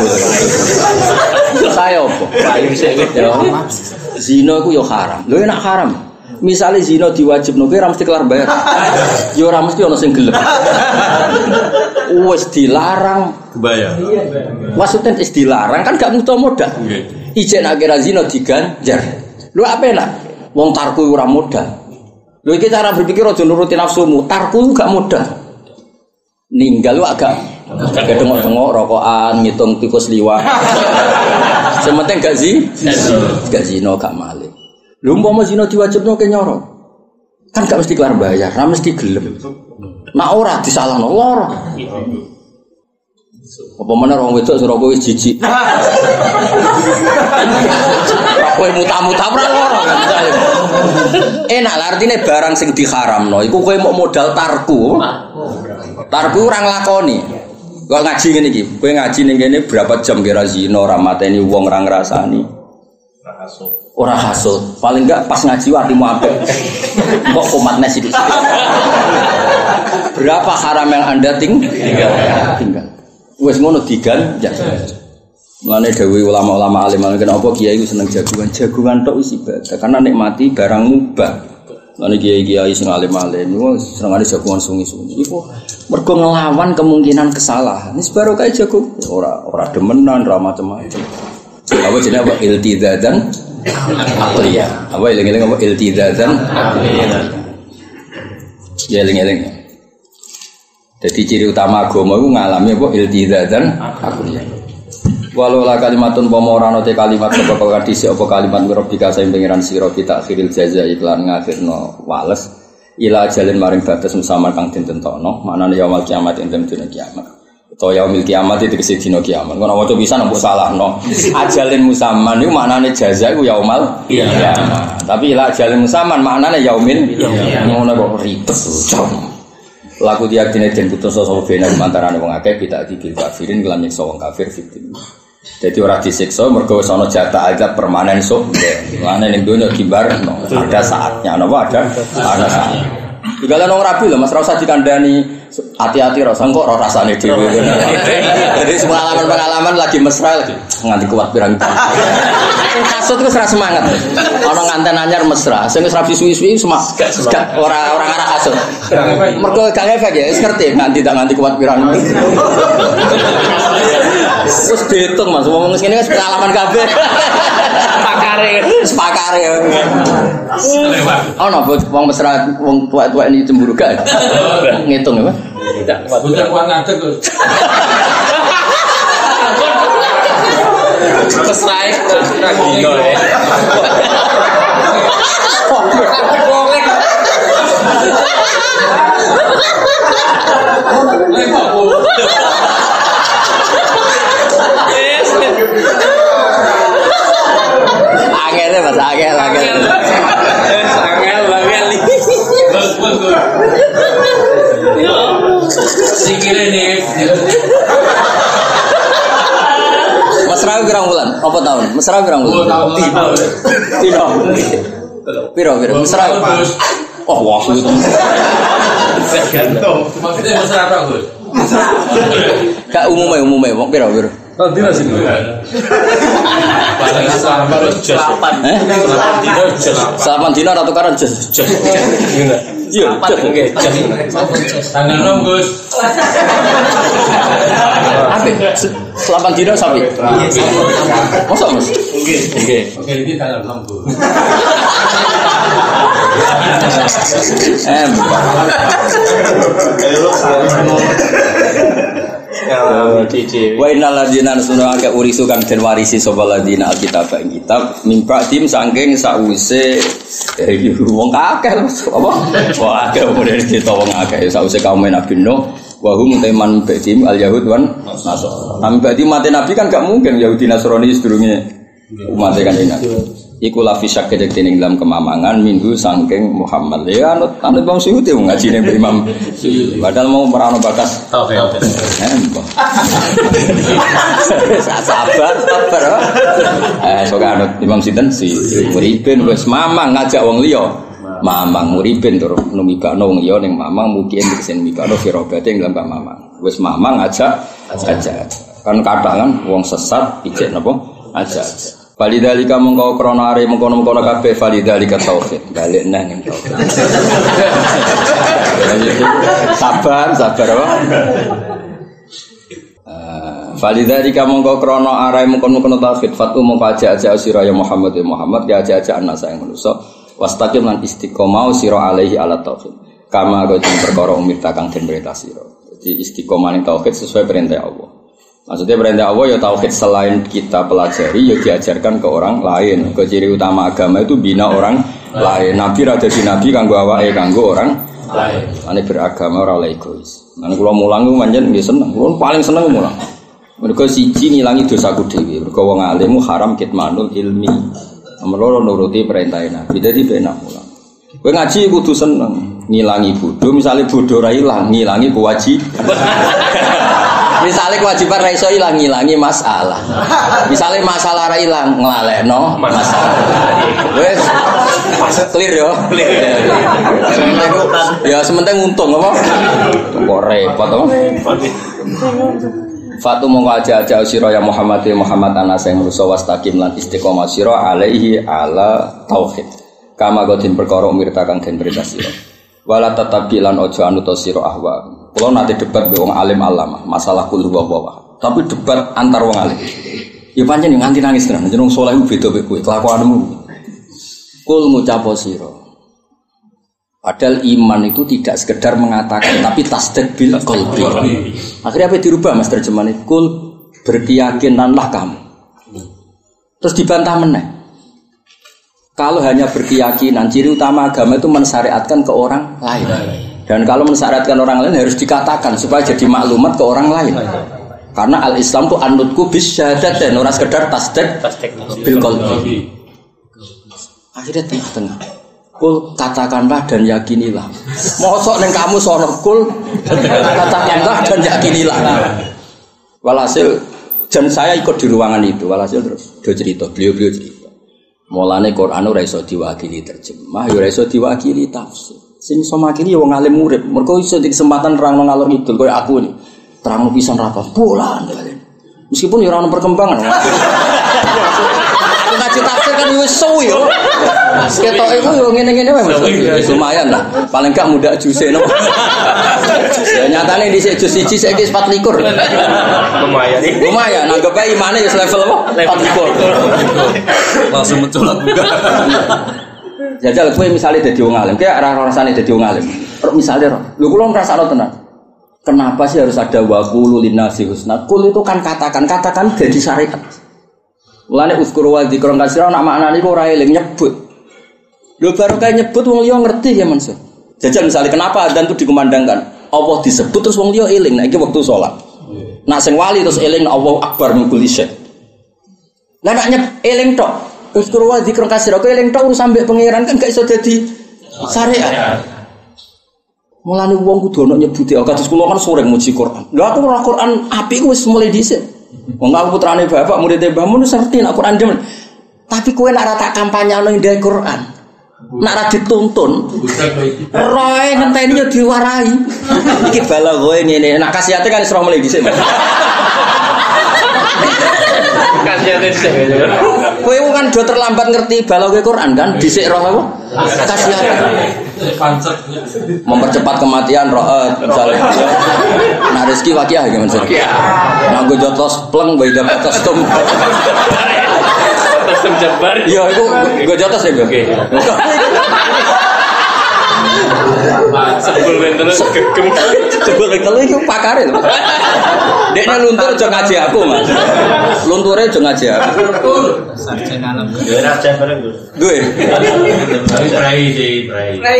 saya apa? Payu sik ya. Zina iku ya haram. Lho nek haram. Misale zina diwajibno kowe ora mesti kelar bayar. Ya ora mesti ana sing gelem. Wis dilarang Bayar. Maksudnya wis dilarang kan gak mutu modal. Ijek nek kira zina diganjar. Lho apa enak? Wong tarku ora modal. Lho iki cara berpikir aja nuruti nafsumu. Tarku gak modal. Ninggal lu agak dengok-dengok rokokan, ngitung tikus liwat. Sementing gak zina, gak malih. Lho umpama zina diwajibno ke nyoro. Kan gak mesti kelar bayar, ra mesti gelem. Nek ora disalahno lara. Apa meneh wong wedok sira kowe jijik. Kowe muta-muta ora lara. Enak lah artine barang sing diharamno iku kowe mau modal tarku. Tarku ora nglakoni. Kok ngaji ngene iki, kowe ngaji ning kene berapa jam kira zina ora mateni wong ora ngrasani. Ora hasud. Paling enggak pas ngaji atimu apik. Kok komatne sithik. Berapa haram yang Anda tinggal? Wis ngono diganjar. Mulane dawuh ulama-ulama alim kenapa kiai iku seneng jagungan? Jagungan tok wis ibadah karena nikmati barang mubah. Mulane kiai-kiai sing alim-alim niku senengane jagungan sungi-sungi. Iku mergo nglawan kemungkinan kesalahan. Wis baru kae jagung ora demenan ora macam-macam. Apa jenenge apa iltizadan aqliyah. Apa eling-eling apa iltizadan aqliyah. Ya eling-eling. Jadi ciri utama agama itu ngalami apa iltizadan aqliyah. Walau la kalimatun pomorano te kalimat sapa kadhise apa kalimat rabbika sing pengiran sira kita akhiril jaza iklan ngakhirno wales ila jalin maring batas musamman kang ditentokno maknane yaumul kiamat ing dina kiamat. Utawa yaumil kiamat itu tegese dina kiamat. Ngono waca pisan mbok salahno. Ajalin musamman iku maknane jaza iku yaumul kiamat. Tapi ila jalin musamman maknane yaumil ngono kok ribet cok. Laku diyakine den putus sapa benar antarané wong akeh bidak dikil kafirin lan nyiksa wong kafir fitin. Jadi ora disiksa mergo wis ana jatah azab permanen sok. Lane ning donya gimbarno ada saatnya napa ada saatnya. Digalen wong rabi lho Mas ora usah dikandani hati-hati ora sangko ora rasane dhewe. Jadi pengalaman lagi mesra lagi nganti kuat pirang tahun. Kasut ku ora semangat. Ana nganten anyar mesra, sing wis rabi suwi-suwi gak ora ngarah kasut. Mergo gak efek ya, wis ngerti nganti kuat pirang. Terus dihitung Mas, ngomong ngene wis pengalaman kabeh. Sepakare. Ono wong mesra wong tuwa-tuwa ini cemburu gak? Ngitung ya, Pak? Tidak. Bukan kuat ngadeg lho. Mesrae dino ya. Angel Mas, angel. Sikile nih. Mesra pirang bulan? Apa tahun? Mesra pirang bulan? Tino. Piro? Mesra. Oh, wah. Gantung. Maksudnya mesra apa, Gus? Kak umume wong piro? Oh, dina sini. Paling selama jas. 8 dina ora tukaran jas. Iya, nggih. Tanggal 6, Gus. Apik. 8 dina sapi. Mosok, Mas? Nggih. Oke, ini tanggal 6, Gus. Wa innal ladzina sunaka urisu kang den warisi sapa ladzina alkitab ing kitab mimpa tim saking sakwise wong akeh apa wah akeh model cerita wong akeh sakwise kaum Nabi Nuh wa hum teman ba'dim al yahud wan nasara sampai mati Nabi kan gak mungkin Yahudi Nasrani sedurunge umat kan ini iku la fi syak dening dalam kemamangan minggu saking Muhammad ya anut Bang Suyuti ngaji ning Imam padahal mau merano bakas Oke. sabar kok anut Imam sinten si Muribin wis mamang ngajak wong liya mamang Muribin tur numibano wong liya ning mamang mugi enten mibano firobate ing dalam mamang wis mamang ngajak kan kadang wong sesat ijek napa ajak validalika mengko krana are mengkono-mengkono kabeh validalika tauhid balik nang tauhid sabar apa validalika mengko krana are mengkono-mengkono tauhid fatu mengko aja-aja sira ya Muhammad ya aja-aja ana saeng manusa wastaqim lan istiqomah sira alaihi ala tauhid kama kaya perkara umir takang den perintah sira jadi istiqomah ning tauhid sesuai perintah Allah. Maksudnya perintah Allah ya tauhid selain kita pelajari ya diajarkan ke orang lain. Ke ciri utama agama itu bina orang lain. Nabi ada di nabi kanggo awake kanggo orang lain. Ane beragama ora egois. Nang kula mulang ku pancen nggih seneng. Kula paling seneng mulang. Mergo siji ngilangi dosaku dhewe. Mergo wong alim haram kitmanul ilmi. Nomor loro nuruti perintah Nabi. Dadi penak mulang. Kowe ngaji kudu seneng. Ngilangi bodho, misale bodho ora ilang, ngilangi kewajiban. Misalnya kewajiban ra iso ilang ngilangi masalah. Misalnya masalah ra ilang nglalekno masalah. Wis clear yo. Ya sementing untung apa? Kok repot apa? Fatu mongko aja sira ya Muhammad ana sing manusa wastaqim lan istiqomah sira alaihi ala tauhid. Kama godin perkara umirta kang den perintah sira. Wala tatabilan ojo anut sira ahwa. Kula nate debat mbek wong alim alama masalah kul huwa. Tapi debat antar wong alim. Ya pancen nganti nangis tenan, jeneng saleh beda mek kowe, kelakuanmu. Kul ngucap sira. Padahal iman itu tidak sekedar mengatakan tapi tasdid bil qalbi. Akhirnya apa dirubah Mas terjemahannya? Kul berkeyakinanlah kamu. Terus dibantah meneh. Kalau hanya berkeyakinan, ciri utama agama itu mensyariatkan ke orang lain. Dan kalau mensyariatkan orang lain harus dikatakan supaya jadi maklumat ke orang lain. Karena al-Islam itu anutku bis syahadat dan orang sekedar tasdid bil qalbi. Akhirnya tengah-tengah. Kul katakanlah dan yakinilah. Mosok neng kamu sono kul katakanlah dan yakinilah. Walhasil dan saya ikut di ruangan itu. Walhasil terus dia cerita, beliau cerita. Mulane Quran ora iso diwakili terjemah, ora iso diwakili tafsir. Sing iso makili wong alim murid. Mergo iso di kesempatan terang ngalor ngidul koyo aku ini. Terang pisan ra apa bolan. Meskipun ya ora ono perkembangan. Ngaji tafsir kan wis suwi yo. Ketoke iku yo ngene-ngene wae Mas. Lumayan lah. Paling gak muda juse no. Ya nyatane dhisik jus 1 saiki 24. Lumayan. Lumayan. Anggap ae imane wis level apa? 24. Langsung mencolot buka. Jajal kowe misale dadi wong alim, kayak ora rasane dadi wong alim. Misale lho kula ngrasakno tenan. Kenapa sih harus ada waqulu linnasi husna? Kul itu kan katakan jadi syariat. Mulane uzkuru wa dzikra kasira nak maknane kok ora eling nyebut. Lho baru kae nyebut wong liya ngerti ya Mansur. Jajal misalnya kenapa adzan itu dikumandangkan? Allah disebut terus wong liya eling. Nah iki wektu salat. Nak sing wali terus eling Allahu akbar min kulli syai. Lah nak eling tok. Uzkuru wa dzikra kasira kok eling tok urus ambek pangeran kan gak iso dadi syariat. Mulane wong kudu ana nyebuti kados kula kan sore muji Quran. Lha aku ora Quran apik wis mulai dhisik. Wong aku putrane bapak murid mbahmu wis ngerti nek Quran demen. Tapi kowe nek ora tak kampanyeno ndek Quran. Nek ora dituntun. Roe ngenteni yo diwarai. Iki bala kowe ngene. Nek kasihate kan wis ora mulai dhisik. Kasihate sik. Kowe kan do terlambat ngerti bala kowe Quran kan dhisik roh apa? Kasihate. Mempercepat kematian misalnya nah rezeki wakiah gimana sih? Nah gue jotos pleng gue dapat kostum jabar iya itu gue jotos ya gue sebel bentel gegem sebel bentel itu pakar itu dia luntur aja ngaji aku Mas lunturnya aja ngaji aku sarjana alam raja bareng gue prai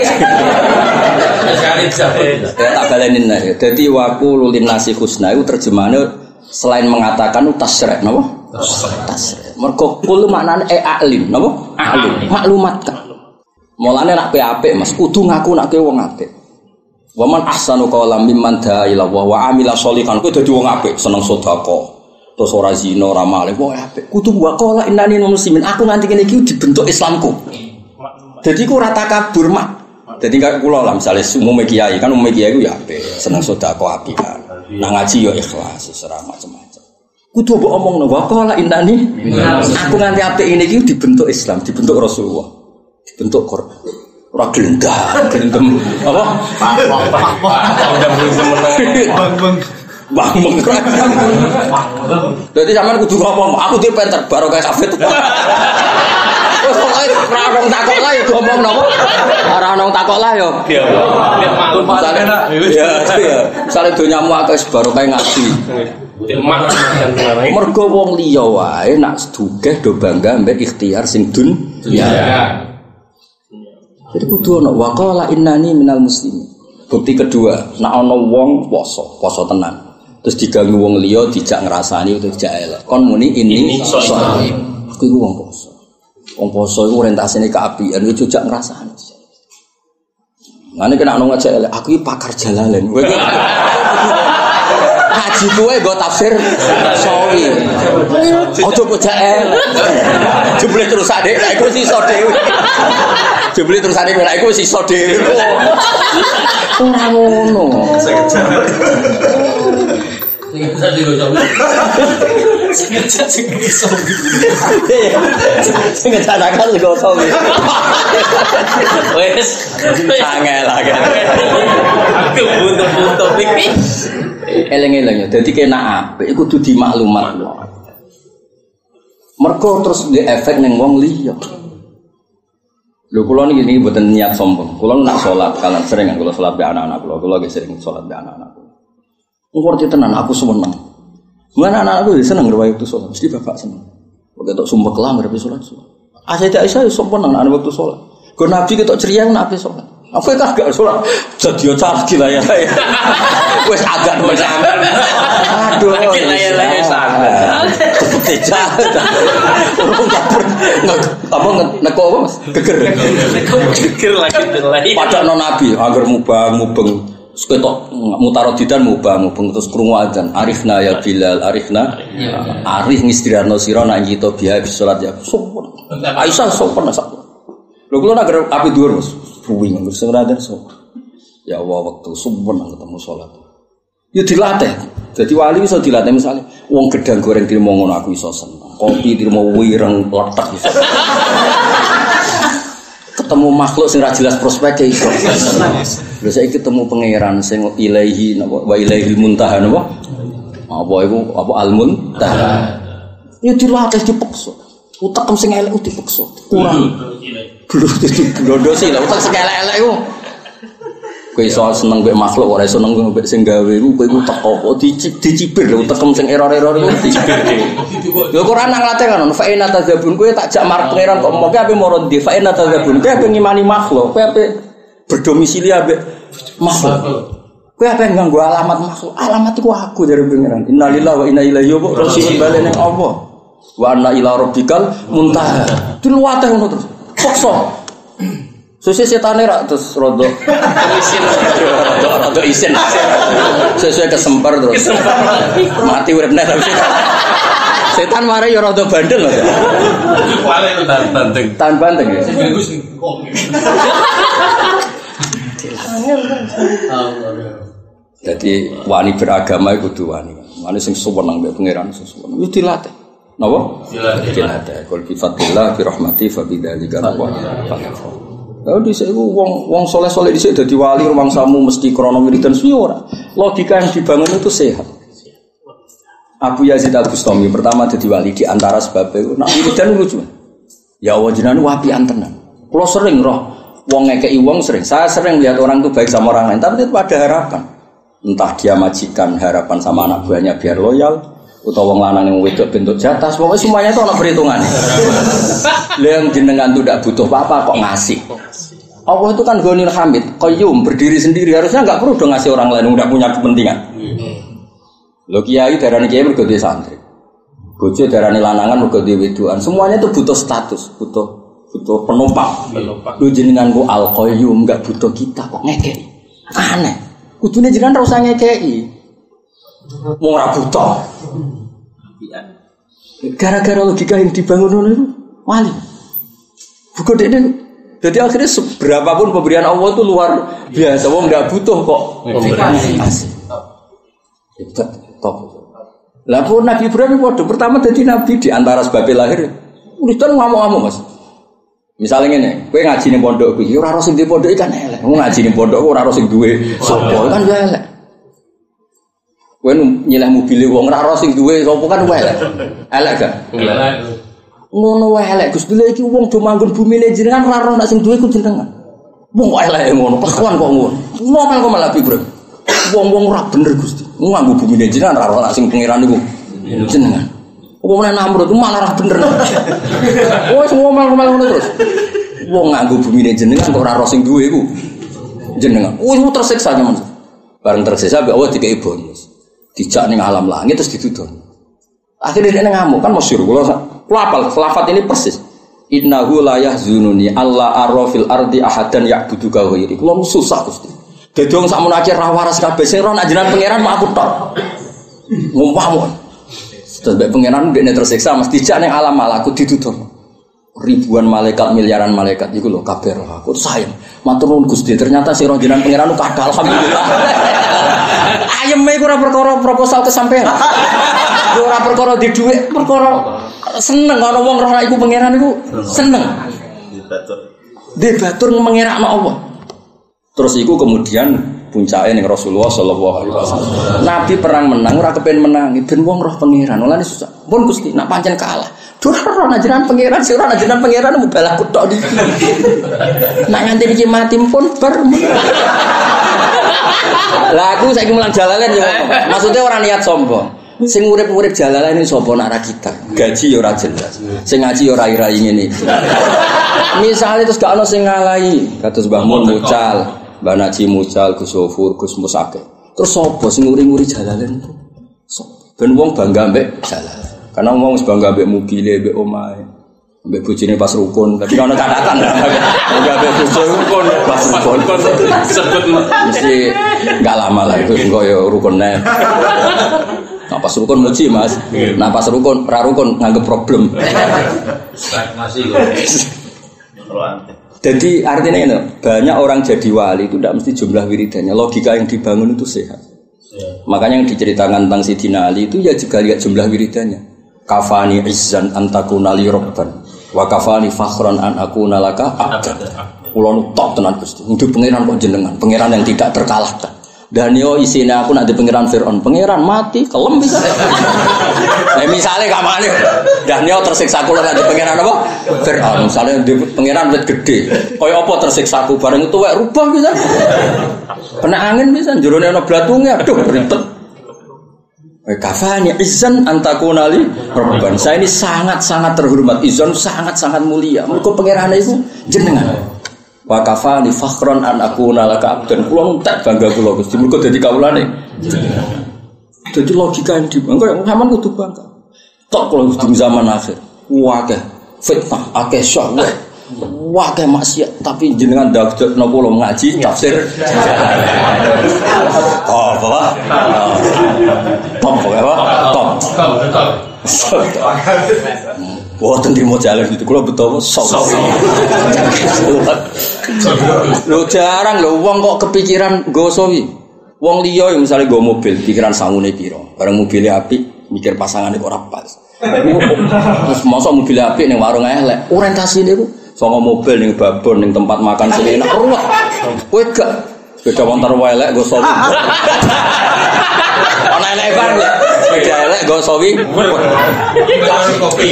tak balenin aja jadi waqulu linnasi husna itu terjemahannya selain mengatakan tasrek napa tasrek mergo kul maknane alim napa alim maklumatkan. Mulane nak apik Mas, kudu ngaku nak kowe wong apik. Wa man ahsanu qawlan mimman da'a ila wa amila sholihan. Kowe dadi wong apik, seneng sedekah. Terus ora zina, ora maling, kowe apik. Kudu wa qala innani muslimin. Aku nganti kene iki dibentuk Islamku. Dadi ku ora takabur mak. Dadi kula lah misale umume kiai, kan umume kiai ku ya apik, seneng sedekah apikan. Nang ngaji yo ikhlas, ora macam-macam. Kudu mbok omongno wa qala innani. Aku nganti apik ini iki dibentuk Islam, dibentuk Rasulullah. Bentuk Quran ora glendem apa bang jadi sampean kudu ngomong aku dhewe pinter baru kayak kafet terus pokoke ora ono takok lah ya ngomong napa ora ono takok lah ya ya misale donyamu akeh baru kayak ngaji mergo wong liya wae nak sedugeh do bangga mbek ikhtiar sing dunya. Jadi kudu ana waqala innani minal muslimin. Bukti kedua, nek ana wong poso tenan. Terus diganggu wong liya dijak ngrasani utawa dijak elek. Kon muni ini shaim. Aku iku wong poso. Wong poso iku orientasine keapian, iku dijak ngrasani. Ngene kena ana ngajak elek, aku iki pakar jalalen. Ngaji kowe nggo tafsir sawi. Ojo kojak elek. Jebule terus adek lek iku iso dhewe. Jebule terus adek lek iku iso dhewe. Ora ngono. Tadi gosok. Sing ngecanakan sing gosong. Wes angel agak. Aku butuh iki. Eleng-eleng ya. Dadi kena apik iku kudu dimaklumat. Mergo terus di efek ning wong liya. Lho kula niki mboten niat sombong. Kula nak salat kalian sering kan kula salat be anak-anak kula. Kula ge sering salat be anak-anak kula. Ngerti tenan aku seneng. Mana anak-anakku seneng ngrewahi waktu salat. Mesti bapak seneng. Begitu sumpek lah ngrewahi salat. Aisyah seneng anak waktu salat. Go Nabi ketok ceria nak ape salat. Apa kagak salat. Dadi yo cargi lah ya. Wis agak menyamar. Aduh. Laya-laya sangat. Tidak. Urung dapur. Apa neko apa Mas? Geger. Geger lagi delay. Padahal Nabi angger mubang ketok mutarodidan mubang terus krungu adzan arifna ya Bilal arifna arif ngistirano sira nak kita biya salat ya sopan Aisyah sopan sak lho kula nak api dhuwur Mas ruwing ngger sing raden sopan ya Allah waktu sopan ketemu salat ya dilatih jadi wali iso dilatih misalnya wong gedang goreng dirimo ngono aku iso seneng kopi dirimo wireng letek iso ketemu makhluk sing ra jelas prospeke iso. Lha saiki ketemu pangeran sing ilahi napa wa ilaihil muntaha napa? Apa iku apa al-muntaha. Ya dilatih dipeksa. Utekem sing elek dipeksa. Kurang. Blondo sih lah utek sing elek-elek iku. Kowe iso seneng mbek makhluk ora iso seneng mbek sing gawe iku kowe iku teko kok dicibir lho utekem sing error-error iku dicibir. Lho Quran nang latih kan fa inna tadzabun kowe tak jak marep pangeran kok moke ape moro ndi fa inna tadzabun kowe ape ngimani makhluk kowe ape berdomisili ape makhluk kowe ape nganggo alamat makhluk alamat iku aku dari pangeran innalillahi wa inna ilaihi raji'un bali ning apa wa anna ila rabbikal muntaha diluwatih ngono terus paksa sesuk setane rak terus rodok isin rodok isin sesuai kesemper terus mati uripne tapi setan mare ya rada bandel lho. Wale itu banteng. Tahan banteng ya. Sing bagus kok. Jadi wani beragama itu kudu wani. Wani sing suweneng mbek pangeran suweneng. Wis dilatih. Napa? Dilatih. Qul bi fadlillah bi rahmati fa bidzalika faqul. Kalau dhisik iku wong saleh-saleh dhisik dadi wali rumangsamu mesti krana wiridan suwi ora. Logika yang dibangun itu sehat. Abu Yazid Al-Bustami pertama jadi wali di antara sebab itu. Nak wiridan lucu. Ya Allah jenengan wapian tenan. Kalau sering roh wong ngekeki wong sering. Saya sering lihat orang itu baik sama orang lain, tapi itu ada harapan. Entah dia majikan harapan sama anak buahnya biar loyal, atau wong lanang yang wedok bentuk jatah. Pokoknya semuanya itu ada perhitungannya. Yang jenengan itu tidak butuh apa-apa kok ngasih. Allah itu kan Ghaniyul Hamid, Qayyum, berdiri sendiri. Harusnya enggak perlu dong ngasih orang lain yang tidak punya kepentingan. Lho kiai darani kiai mergo dhewe santri. Bojo darani lanangan mergo dhewe wedoan. Semuanya itu butuh status, butuh penumpang. Lho jenengan ku Al-Qayyum enggak butuh kita kok ngekeki. Aneh. Kudune jenengan ora usah ngekeki. Wong ora butuh. Gara-gara logika yang dibangun itu wali. Bukan dene. Jadi akhirnya seberapapun pemberian Allah itu luar biasa. Wong enggak butuh kok kasih. Top. Lah pun Nabi Ibrahim waduh pertama jadi nabi di antara sebab lahir. Uritan ngamuk-ngamuk Mas. Misalnya ngene, kowe ngaji ning pondok iki ora ora sing di pondok iki kan elek. Wong ngaji ning pondok ora ora sing duwe sapa kan ya elek. Kowe nyileh mobil wong ora ora sing duwe sapa kan elek. Elek gak? Elek. Ngono wae elek Gus Dile iki wong do manggon bumine jenengan ora ora nek sing duwe ku jenengan. Wong elek ngono, pekuan kok ngono. Ngomel kok malah Ibrahim. Wong-wong ora bener Gusti. Nganggo bumine jenengan ora ana sing pangeran niku. Jenengan. Apa meneh Namrud malah ora bener. Wes ngomel-ngomel ngono terus. Wong nganggo bumine jenengan kok ora ana sing duwe iku. Jenengan. Wis tersiksa nyaman. Bareng tersiksa mbek Allah dikei bonus. Dijak ning alam langit terus dituduh. Akhirnya dia ngamuk kan masyhur kula apal lafaz ini persis. Innahu la yahzununi alla arafil ardi ahadan ya'buduka ghairi. Kula susah Gusti. Dadi wong sakmono akeh ra waras kabeh sing ora nak jenengan pangeran mak aku tok. Ngumpamon. Terus mbek pangeran ndekne tersiksa mesti jak ning alam malaku dituduh. ribuan malaikat, miliaran malaikat iku lho kabeh roh aku sayang. Matur nuwun Gusti, ternyata sira jenengan pangeran kadal alhamdulillah. Ayeme iku ora perkara proposal kesampean. Ora perkara di dhuwit, perkara seneng ana wong roh iku pangeran iku seneng. Debatur mengerakno Allah. Terus iku kemudian puncake ning Rasulullah sallallahu alaihi wasallam. Nabi perang menang ora kepen menangi ben wong roh pangeran. Mulane susah. Pun Gusti nak pancen kalah. Duh ora jenengan pangeran, sira ora jenengan pangeran mubalah kutok iki. Nak nganti iki mati pun bar. Lah aku saiki mulang Jalalain yo. Maksudnya ora niat sombong. Sing urip-urip Jalalain ini sapa nak ra kita. Gaji yo ora jelas. Sing ngaji yo rai-rai ngene iki. Misale terus gak ono sing ngalahi, kados Mbah Mun mucal, Mbah Naji mucal, Gus Sofur, Gus Musake. Terus sapa sing nguri-nguri Jalalain itu? Sapa? Ben wong bangga mbek Jalalain. Karena wong wis bangga mbek mobile, mbek omahe. Mbek bojone pas rukun, tapi ana catatan. Bangga mbek bojone rukun pas rukun. Sebut mesti enggak lama lah itu koyo rukun nek. Nah pas rukun muji Mas. Nah pas rukun ra rukun nganggep problem. Masih kok. Jadi artinya ini, banyak orang jadi wali itu tidak mesti jumlah wiridannya. Logika yang dibangun itu sehat. Makanya yang diceritakan tentang Sidina Ali itu ya juga lihat jumlah wiridannya. Kafani izzan antakuna li robban wa kafani fakhran an akuna laka abdan. Ulun top tenan Gusti. Hidup pangeran kok jenengan, pangeran yang tidak terkalahkan. Dan yo isine aku nak di pangeran Firaun, pangeran mati kelem bisa. Lah misale kamane dan yo tersiksa kula nak di pangeran apa? Firaun. Misale di pangeran wit gede. Kaya apa tersiksa aku bareng tuwek rubah bisa. Kena angin bisa jerone ana blatunge aduh berintet. Kafani izzan antakuna li robban. Saya ini sangat-sangat terhormat, izan sangat-sangat mulia. Mergo pangerane iku jenengan. Wa kafani fakhran an akuna laka abdan. Kula entek bangga kula Gusti mergo dadi kawulane. Dadi logika yang dibangga sampean kudu bangga. Tok kula di zaman akhir. Akeh fitnah, akeh syahwat. Akeh maksiat tapi jenengan ndak napa kula ngaji tafsir. Oh, apa? Tom apa? Tom. Wah, tentu mau jalan gitu. Kalau betul, sok. Lo jarang lo, uang kok kepikiran gosowi. Uang liyo, misalnya go mobil, pikiran sangune piro. Barang mobilnya api, mikir pasangannya kok rapas. Terus masa mobilnya api nih warung elek. Orientasi dia tuh, soal mobil nih babon, nih tempat makan sini enak ruwet. Kue gak, beda motor elek gosowi. Ana elek bareng ya. Beda elek gosowi. Kopi.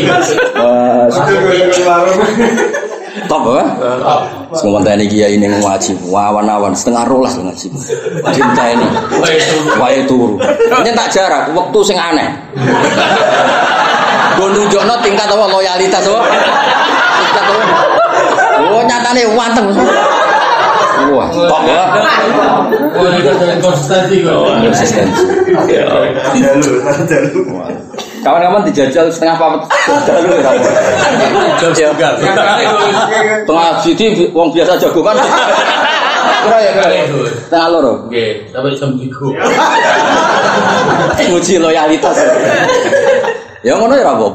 Top apa? Semua tani kiai ini ngaji, wawan-wawan setengah rolas ngaji. Cinta ini, wae turu. Ini tak jarak, waktu sing aneh. Gue nunjukno tingkat apa loyalitas apa? Tingkat apa? Oh nyatane wanteng. Wah, top ya. Konsistensi kok. Konsistensi. Jalur. Kawan-kawan dijajal setengah papat jalur ya. Tengah siji wong biasa jagongan. Kira ya tengah loro. Nggih, sampai jam 3. Uji loyalitas. Ya ngono ya ora apa-apa.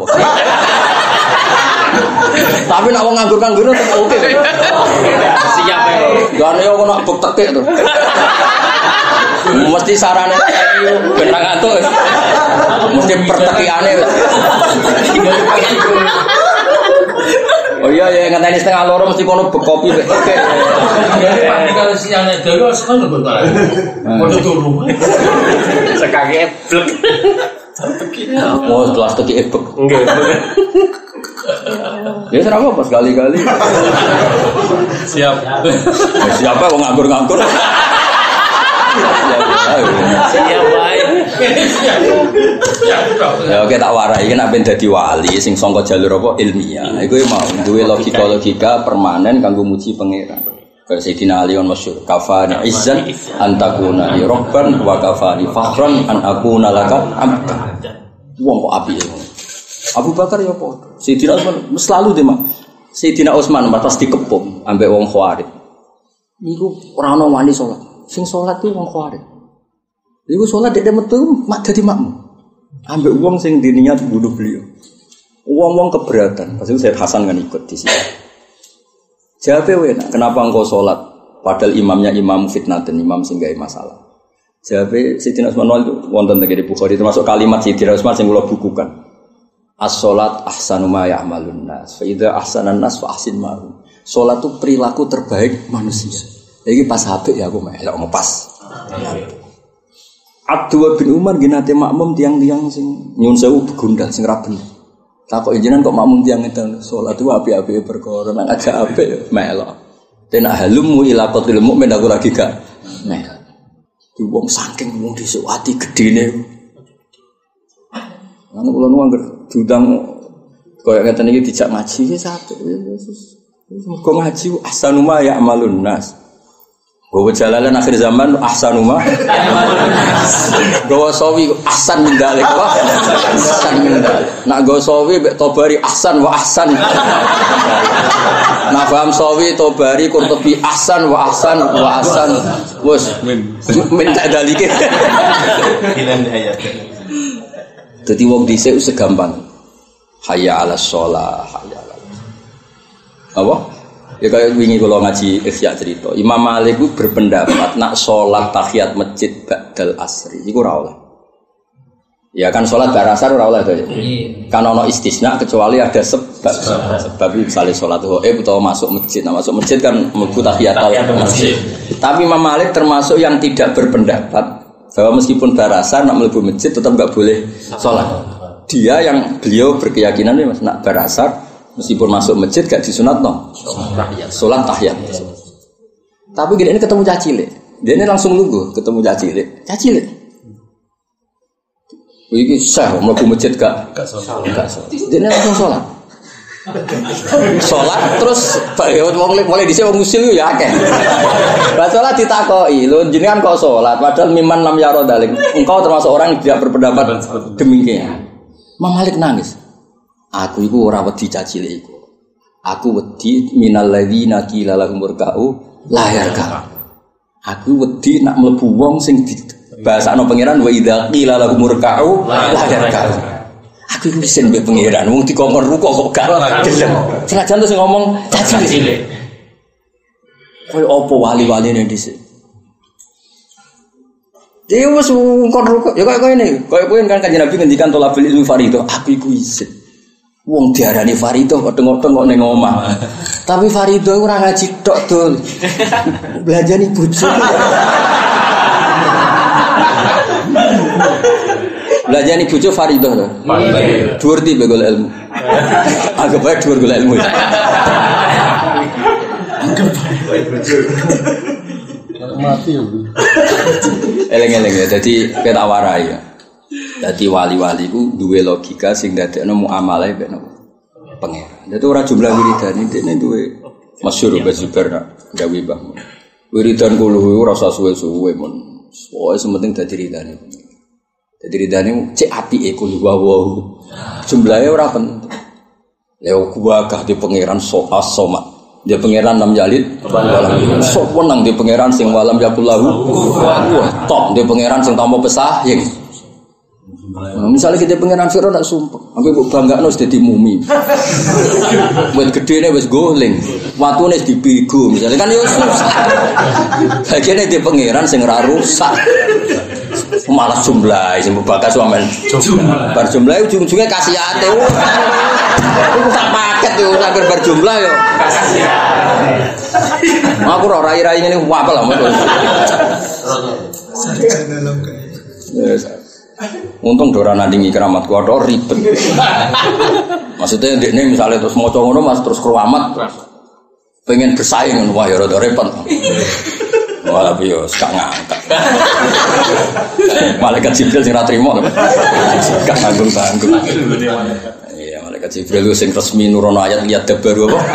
Tapi nak wong nganggur-nganggur oke. Siap ya. Gane yo kok nak bektekek to. Mesti sarane ben ra ngantuk. Mesti pertekiane. Oh iya ya ngenteni setengah loro mesti kono bekopi mek. Kalau siang nek dhewe seneng lho Pak. Padha turu. Sekage blek. Oh, kelas teki ebek. Nggih. Ya serapa pas kali-kali. Siap. Siapa wong nganggur-nganggur? Siap wae. Ya oke tak warai iki nek ben dadi wali sing sangka jalur apa ilmiah. Iku mau duwe logika permanen kanggo muji pangeran. Kaya Sayyidina Ali on masyhur, kafani izzan antakuna li rabban wa kafani fakhran an akuna laka abdan. Wong kok apike. Abu Bakar ya apa? Sayyidina Utsman selalu deh mak. Sayyidina Utsman batas dikepung ambek wong Khawarij. Niku ora ana wani salat. Sing salat ku wong Khawarij. Niku salat dek metu mak dadi makmum. Ambek wong sing diniat bunuh beliau. Wong-wong keberatan. Pasti Sayyid Hasan kan ikut di sini. Jawabnya enak. Kenapa engkau sholat? Padahal imamnya imam fitnatin, imam sehingga masalah. Jawabnya Sayyidina Utsman itu wonten teng Bukhari termasuk kalimat Sayyidina Utsman sing kula bukukan. As-sholat ahsanu ma ya'malun nas. Fa idza ahsanan nas fa ahsin ma'hum. Sholat itu perilaku terbaik manusia. Iki pas apik ya aku melok ngepas. Abdullah bin Umar ginate makmum tiang-tiang sing nyun sewu begundal sing ra bener. Takok jenengan kok makmum tiang itu salat itu api-api perkara nang aja apik melok. Tenak halumu ila qatil mukmin aku lagi gak melok. Di wong saking wong dhisik ati gedene. Lan kula nu angger diundang koyo ngeten iki dijak ngaji wis apik wis. Muga ngaji ahsanuma ya amalun nas. Gowo jalalan akhir zaman ahsanuma gowo sawi ahsan min dalik wah ahsan min dalik nak gowo sawi mek Tobari ahsan wa ahsan nak paham sawi Tobari Qurtubi ahsan wa ahsan wa ahsan wis min dalike Hilang ayat. dadi wong dhisik segampang hayya 'alas shalah hayya 'alal apa. Ya kayak wingi kalau ngaji Ihya cerita, Imam Malik itu berpendapat nak sholat tahiyat masjid ba'dal asri, itu ora oleh. Ya kan sholat bar asar ora oleh to ya. Kan ono istisna kecuali ada sebab. Sebab misalnya sholat utawa masuk masjid. Nah masuk masjid kan mlebu tahiyatul masjid. Tapi Imam Malik termasuk yang tidak berpendapat bahwa meskipun bar asar nak mlebu masjid tetap enggak boleh sholat. Dia yang beliau berkeyakinan Mas nak bar asar meskipun masuk masjid gak disunat no sholat tahiyat. Tapi gini ini ketemu cacile, dia ini langsung nunggu ketemu cacile. Ini sah mau ke masjid gak sholat. Dia ini langsung sholat. Sholat terus mulai disini orang musil ya kan. Bah sholat ditakoi, lo jenengan kok sholat padahal miman lam yaro dalik. Engkau termasuk orang yang tidak berpendapat demikian. Imam Malik nangis. Aku iku ora wedi cacile iku. Aku wedi minal ladzina qila lahum murka'u la yarka. Aku wedi nak mlebu wong sing bahasane pangeran wa idza qila lahum murka'u la yarka. Aku iku isin mbek pangeran wong dikongkon rukuk kok gak gelem. Senajan terus ngomong cacile. Koyo opo wali-waline dhisik. Dia wis ngongkon rukuk ya koyo ngene. Koyo kowe kan Kanjeng Nabi ngendikan tolabul ilmi fardhu. Aku iku isin. Wong diarani Faridah kok tengok-tengok ning omah. Tapi Faridah ora ngaji tok, Dul. Belanjani bojo. Belanjani bojo Faridah to. Dhuwur ti golek ilmu. Anggap bae dhuwur golek ilmu. Anggap bae bojo. Mati yo. Eleng-eleng ya. Dadi kita warai ya. Jadi wali-wali ku duwe logika sing dadekno muamalah mek pangeran. Dadi ora jumlah wiridan iki duwe masyhur Bazubar gawe Mbah. Wiridan kulo ora usah suwe-suwe mun. Pokoke sementing dadi ridane. Dadi ridane cek apike kulo wae. Jumlahe ora penting. Leo gua kah di pangeran somat. Dia pangeran lam jalid sok wenang di pangeran sing walam yakullahu top di pangeran sing tanpa pesahing. Nah, misalnya kita pengenan sira nak sumpah, sampai kok banggakno wis dadi mumi. Wis gedene wis goling, watune wis dibego, misalnya kan yo susah. Bagene di pangeran sing ora rusak. Malah jumlah sing bakas sampean. Bar jumlah ujung-ujunge kasihate. Iku sak paket yo sak bar jumlah yo kasihate. Aku ora rai-rai ngene apa lah. Untung dora nandingi keramat gua do ribet. Maksudnya ndekne misalnya terus maca ngono Mas terus keramat. Pengen bersaing wah ya rada repot. Wah tapi yo gak ngangkat. Malaikat Jibril sing ra trimo. Gak tanggung-tanggung. Iya malaikat Jibril sing resmi nurono ayat lihat baru apa?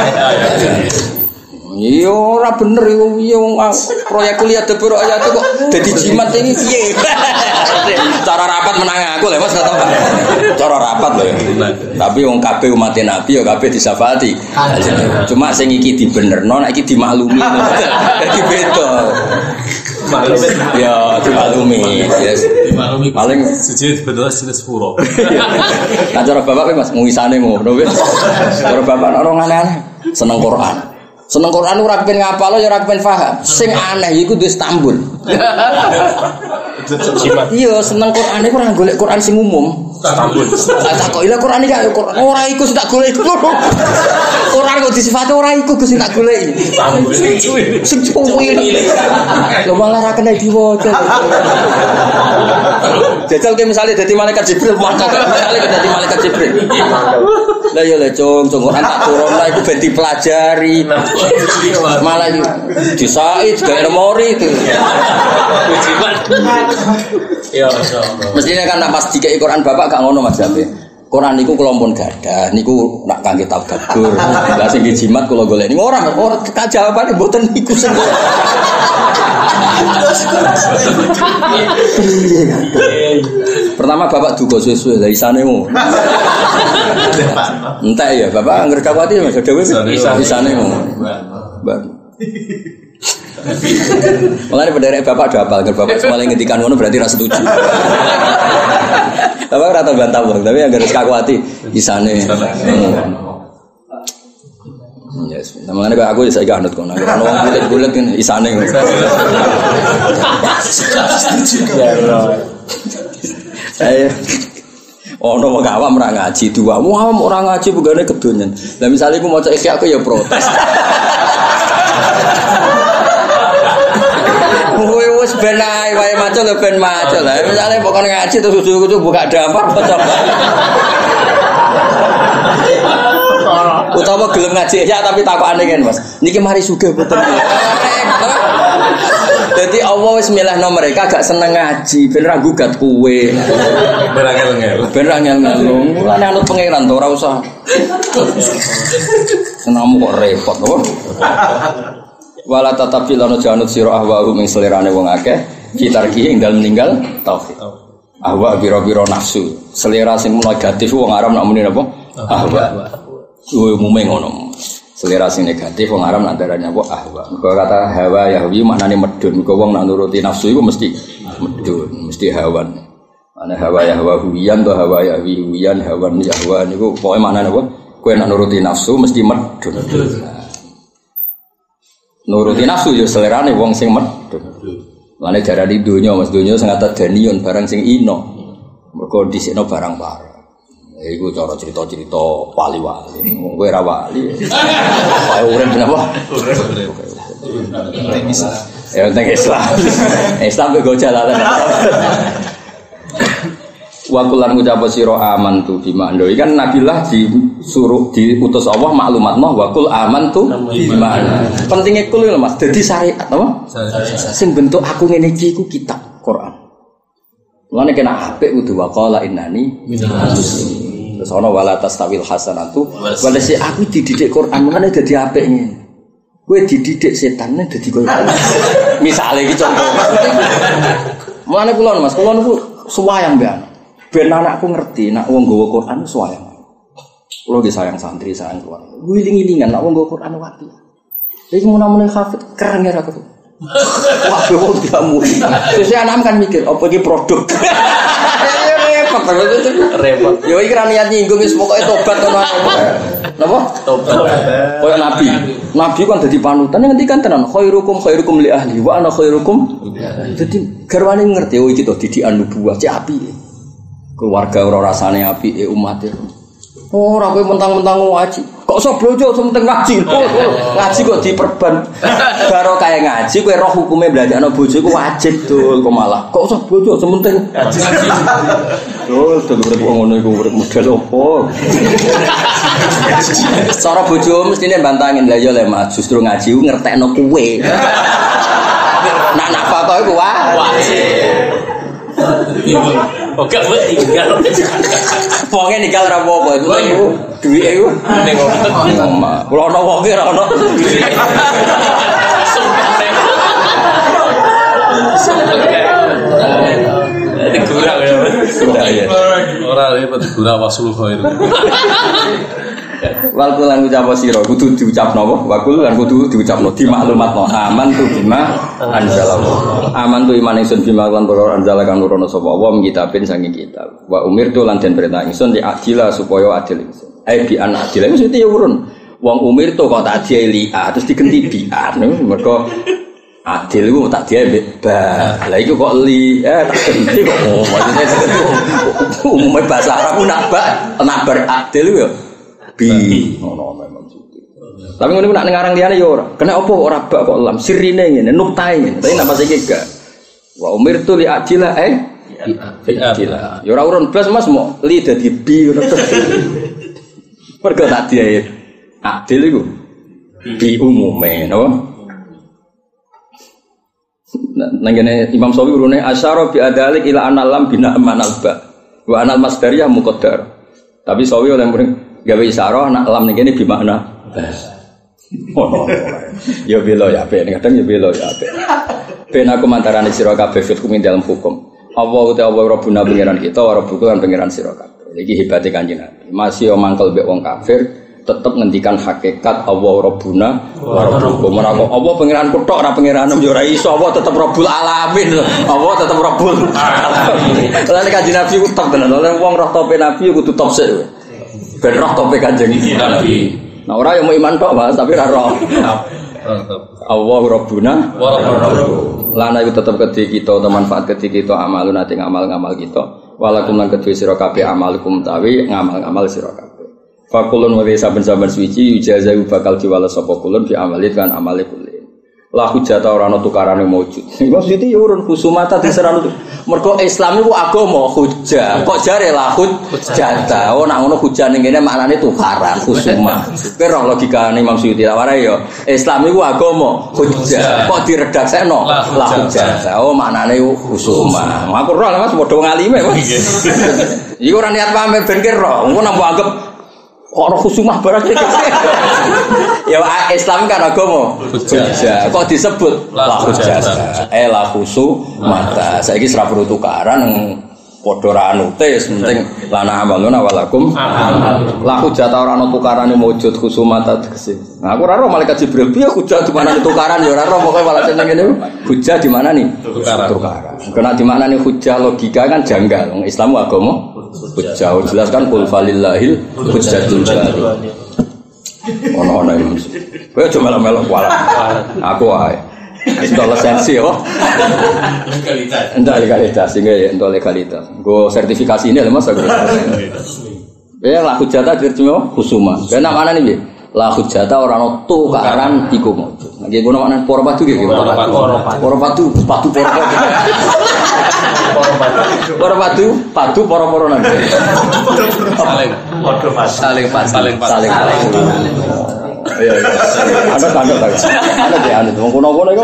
Iya ora bener iya proyek kuliah debur ayat kok dadi jimat ini piye. Cara rapat menang aku lho Mas kata Pak. Cara rapat lho. Tapi wong kabeh umat Nabi ya kabeh disyafaati. Cuma sing iki dibenerno nek iki dimaklumi. Dadi beda. Ya, dimaklumi. Yes. Paling siji betul jenis puro. nah cara bapak Mas ngisane ngono wis. Cara bapak orang aneh-aneh seneng Quran. Seneng Quran ora kepen ngapalo ya ora kepen paham. Sing aneh iku di Istanbul. Iya, seneng Quran iku ora golek Quran sing umum. Istanbul. Tak kok ila Quran iki ora iku sing tak golek. Quran kok disifati ora iku sing tak golek. Istanbul. Sing cuwi. Lho malah ra kena diwaca. Jajal ke misalnya dadi malaikat Jibril, mangkel misalnya dadi malaikat Jibril. Lah ya le cung Quran tak turunna iku ben dipelajari. Malah disai juga memori itu. Ujian. Ya, mestinya kan pas dikei Quran bapak gak ngono Mas Jabe. Quran niku kula pun gadah niku nak kangge tadabbur. Lah sing jimat kula goleki ora jawabane mboten niku sing. Pertama bapak duka suwe-suwe lah isane mu. Entek ya bapak anggere kawati Mas Dewi isane mu. Mulane penderek bapak do apal, bapak semale ngendikan ngono berarti ra setuju. Bapak ora tau bantah wong, tapi anggere kakuati isane. Yes, namanya kok aku saya gak anut kono. Kalau wong bulet-bulet kan isane ngono. Saya ono wong awam ora ngaji, dua awam ora ngaji bugane kedonyan. Lah misale iku maca iki aku ya protes. Wes ben ae wae maca lho ben maca. Lah misale pokoknya ngaji terus kudu buka dampar maca. Utawa gelem ngaji ya tapi takokane kan Mas. Niki mari sugih boten. Dadi Allah wis milihno mereka gak seneng ngaji ben ra gugat kowe. Ben angel-angel. Ben ra angel-angel. Mulane anut pangeran to ora usah. Senamu kok repot to. Wala tatapi lano janut sira ahwahu ming selerane wong akeh kitarki ing dalem meninggal tauhid. Ahwa biro-biro nafsu. Selera sing negatif wong Arab nak muni napa? Ahwa. Umume ngono. Selera sing negatif wong Arab nak darane apa ahwa. Kok kata hawa yahwi maknane medun. Kok wong nak nuruti nafsu iku mesti medun, mesti hawan. Ana hawa yahwa huyan to hawa yahwi huyan hawan yahwa niku pokoke maknane apa? Kowe nak nuruti nafsu mesti medun. Nuruti nafsu yo selerane wong sing medun. Lane jarane donya Mas donya sing atadanion barang sing ino. Mergo dhisikno barang parah. Iku cara cerita-cerita wali-wali. Kowe ora wali. Kae urip napa? Urip. Ya teng Islam. Islam go jalanan. Wa kulan ngucap sira amantu bima ndo kan nabilah disuruh diutus Allah maklumatno wa kul amantu bima. Pentinge kul lho Mas dadi syariat apa? Sing bentuk aku ngene iki iku kitab Quran. Mulane kena apik kudu wa qala innani minal muslimin. Terus ana wala tastawil hasanatu wala si aku dididik Quran mulane dadi apik ngene. Kowe dididik setane dadi koyo. Misale iki contoh. Mulane kula Mas, kula niku suwayang mbekan. Ben anakku ngerti nak wong nggawa Quran sayang. Kulo ge sayang santri, sayang keluarga. Wiling-wilingan nak wong nggawa Quran wati. Iki menawa hafid keren ya aku. Wah, wong diamu. Sesuk anak kan mikir, apa iki produk. Repot. Yo iki ra niat nyinggung wis pokoke tobat ngono. Napa? Tobat. Koyo nabi. Nabi kan dadi panutan ngendikan tenan khairukum khairukum li ahli wa ana khairukum. Dadi garwane ngerti oh iki to didikan nubuwah cek apik. Keluarga ora rasane apike umat e. Ora kowe mentang-mentang ngaji. Kok iso blojo sementing ngaji. Ngaji kok diperban. Baro kae ngaji kowe roh hukume blandakno bojo iku wajib dul kok malah. Kok iso blojo sementing ngaji. Dul urip ngono iku urip model opo. Cara bojo mestine bantangin lah ya le Mas justru ngaji ku ngertekno kowe. Nak nafkah iku wajib. Oke, buat tinggal. Wonge ninggal ra apa-apa. Iku duwike iku ning omah. Kulo ana wonge ra ono. Kurang ya. Ora repot gura wasul khair. Wakul lan ucap sira kudu diucapno apa? Wakul lan kudu diucapno di maklumatno. Aman tu bima anzalallahu. Aman tu iman ingsun bima lan perkara anzala kang nurono sapa wa kitabin saking kitab. Wa umirtu lan den perintah ingsun di adila supaya adil ingsun. Bi an adil mesti ya urun. Wong umirtu kok tak dieli terus digenti bi'an. Mergo adil iku tak diambil ba. Lah iku kok li tak ganti kok maksudnya umumnya bahasa Arab nak bar adil iku ya bi ngono memang gitu. Tapi ngono nak ning aran liyane ya ora. Kena apa kok ora bak kok lam sirine ngene nuktae ngene. Tapi napa sik gak. Wa umirtu li adila adila. Ya ora urun blas Mas mau li dadi bi ngono to. Mergo tak diambil adil iku bi umume napa? Nangene Imam Sawi urune asyara bi adalik ila analam bina manal ba wa anal masdariyah muqaddar. Tapi Sawi oleh muring gawe isyarah nak lam niki bi makna oh. Ya belo ya ben kadang ya belo ya ben. Ben aku mantarane sira kabeh fikum dalam hukum. Allah uta Allah Rabbuna pangeran kita wa rabbuku lan pangeran sira kabeh. Iki hebate Kanjeng Nabi. Masih mangkel mbek wong kafir tetap ngendikan hakikat Allah Rabbuna wa rabbukum. Menawa Allah pangeranku tok ora pangeranmu ya ora iso, Allah tetep Rabbul alamin. Allah tetep Rabbul alamin. Lan Kanjeng Nabi ku top tenan. Oleh wong roh tope Nabi kudu top sik. Ben roh tope Kanjeng Nabi. Nah ora yo mau iman tok Mas, tapi ora roh. Allah Rabbuna wa rabbukum. Lan iku tetep kedhi kita manfaat kedhi kita amalun ati ngamal-ngamal kita. Walakum lan kedhi sira kabeh amalukum tawi ngamal-ngamal sira kabeh. Fakulun wa saben-saben suci ijazah bakal diwales sapa kulun bi amalit kan amale kulun. La hujjata ora ana tukarane maujud. Maksudnya ya urun khusumata diserano. Mergo Islam iku agama hujjah. Kok jare la hujjata. Oh nek ngono hujjah ning kene maknane tukaran khusumah. Kowe roh logikane Imam Suyuti la wae ya. Islam iku agama hujjah. Kok diredaksekno la hujjata. Oh maknane khusumah. Aku roh Mas padha ngalime Mas. Iku ora niat pamer ben ki roh. Engko nang mbok anggap kok ana khusumah barang iki. Ya Islam kan agama hujjah. Kok disebut la hujjah. La khusumah. Saiki ora perlu tukaran padha ra anute penting lana amaluna walakum la hujjah ora ana tukarane wujud khusumah tegese. Nah aku ora roh malaikat Jibril piye hujjah di mana tukaran ya ora roh pokoke walhasil ngene hujjah di mana nih? Tukaran. Kena di mana nih hujjah logika kan janggal. Wong Islam agama hujjah jelaskan qul falillahil hujjatul baligh. Ono-ono iki. Kowe aja melok-melok kualat. Aku wae. Untuk lisensi yo. Legalitas. Untuk legalitas sehingga untuk legalitas. Go sertifikasi ini lho Mas. Ya la hujjata terjemah khusuma. Ben mana nih? La hujjata ora ono tukaran iku maujud. Nggih ngono maknane para padu nggih. Para padu, padu para padu. Para padu, padu para-para nang. Saling. Iya. Ada di anu wong kono-kono iku.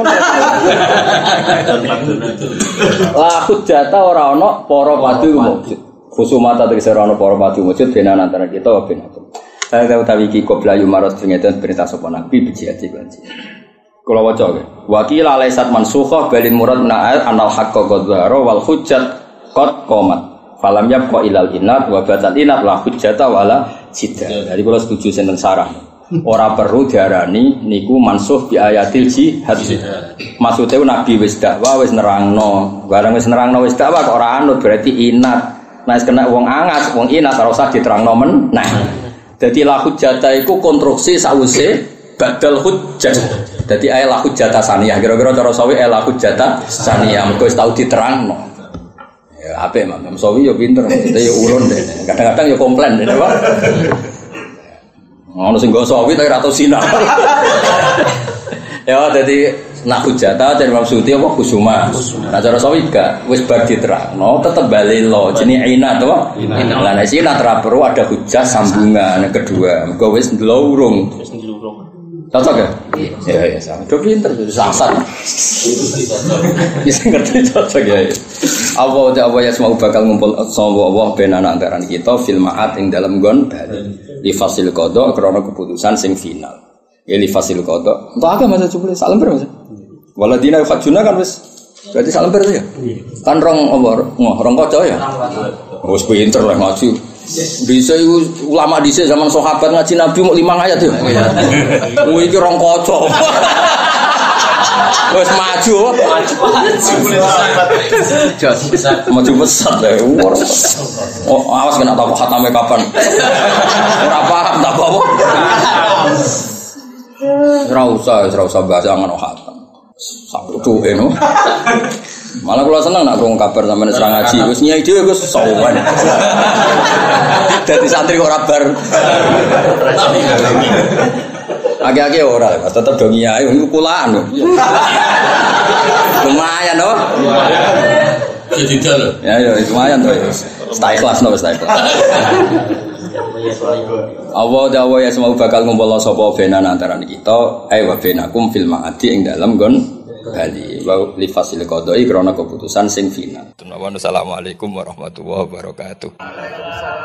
La hujjata ora ono para padu maujud. Khusumata tegese ora ono para padu maujud benan antara kita wa benakum. Saya utawi iki qabla yumarat ngeten perintah sapa nabi bijati banci. Kula waca nggih. Wa qila laysat mansukhah balin murad na'al anal haqqo qadzara wal hujjat qad qomat. Falam yabqa ilal inat wa batal inat la hujjata wala jidal. Jadi kula setuju sinten sarah. Ora perlu diarani niku mansuh bi ayatil jihad. Maksude nabi wis dakwah wis nerangno. Barang wis nerangno wis dakwah kok ora anut berarti inat. Nek kena wong angas, wong inat ora usah diterangno men. Nah. Jadi la hujjata iku konstruksi sause badal hujjah. Jadi ae la hujjata saniyah. Kira-kira cara sawi la hujjata saniyah. Mergo wis tau diterangno. Ya apik Imam Sawi yo pinter, kita yo urun deh. Kadang-kadang yo komplain deh, Pak. Ono sing go sawi tapi ra tau sinau. Ya dadi nak hujjata dari Imam Suyuti apa khusuma. Nah cara sawi gak wis bar diterangno tetep balilo jenenge inat to. Lah nek sing ora perlu ada hujjah sambungan yang kedua. Mergo wis ndelurung. Cocok ya? Iya sama. Do pinter sasar. Wis ngerti cocok ya. Allah ya semua bakal ngumpul sama Allah ben antara kita fil ma'at ing dalam gon li fasil qada krana keputusan sing final. Ya li fasil qada. Entuk akeh Mas jebule salam ber Mas. Waladina khajuna kan wis berarti salam ber ya. Kan rong kaca ya. Wis pinter lah ngaji. Bisa ulama dhisik zaman sahabat ngaji Nabi mau 5 ayat ya. Kuwi iki rong kaca. Wes maju. Maju besar deh. Oh, awas kena tahu khatame kapan. Ora paham tak apa. Ora usah bahasa ngono khatam. Sak tuke no. Malah kula seneng nak krungu kabar sampeyan serang ngaji. Wis nyai dhewe wis sowan. Dadi santri ora bar. Age-age ora, tetep do nyai iku kulaan lho. Lumayan loh. Jadi dal. Ya lumayan tuh. Stay kelas no, stay kelas. Allah dawa ya semua bakal ngumpul sapa benan antara kita wa benakum fil ma'adi ing dalem nggon bali wa li fasil qada'i krana keputusan sing final. Assalamualaikum warahmatullahi wabarakatuh.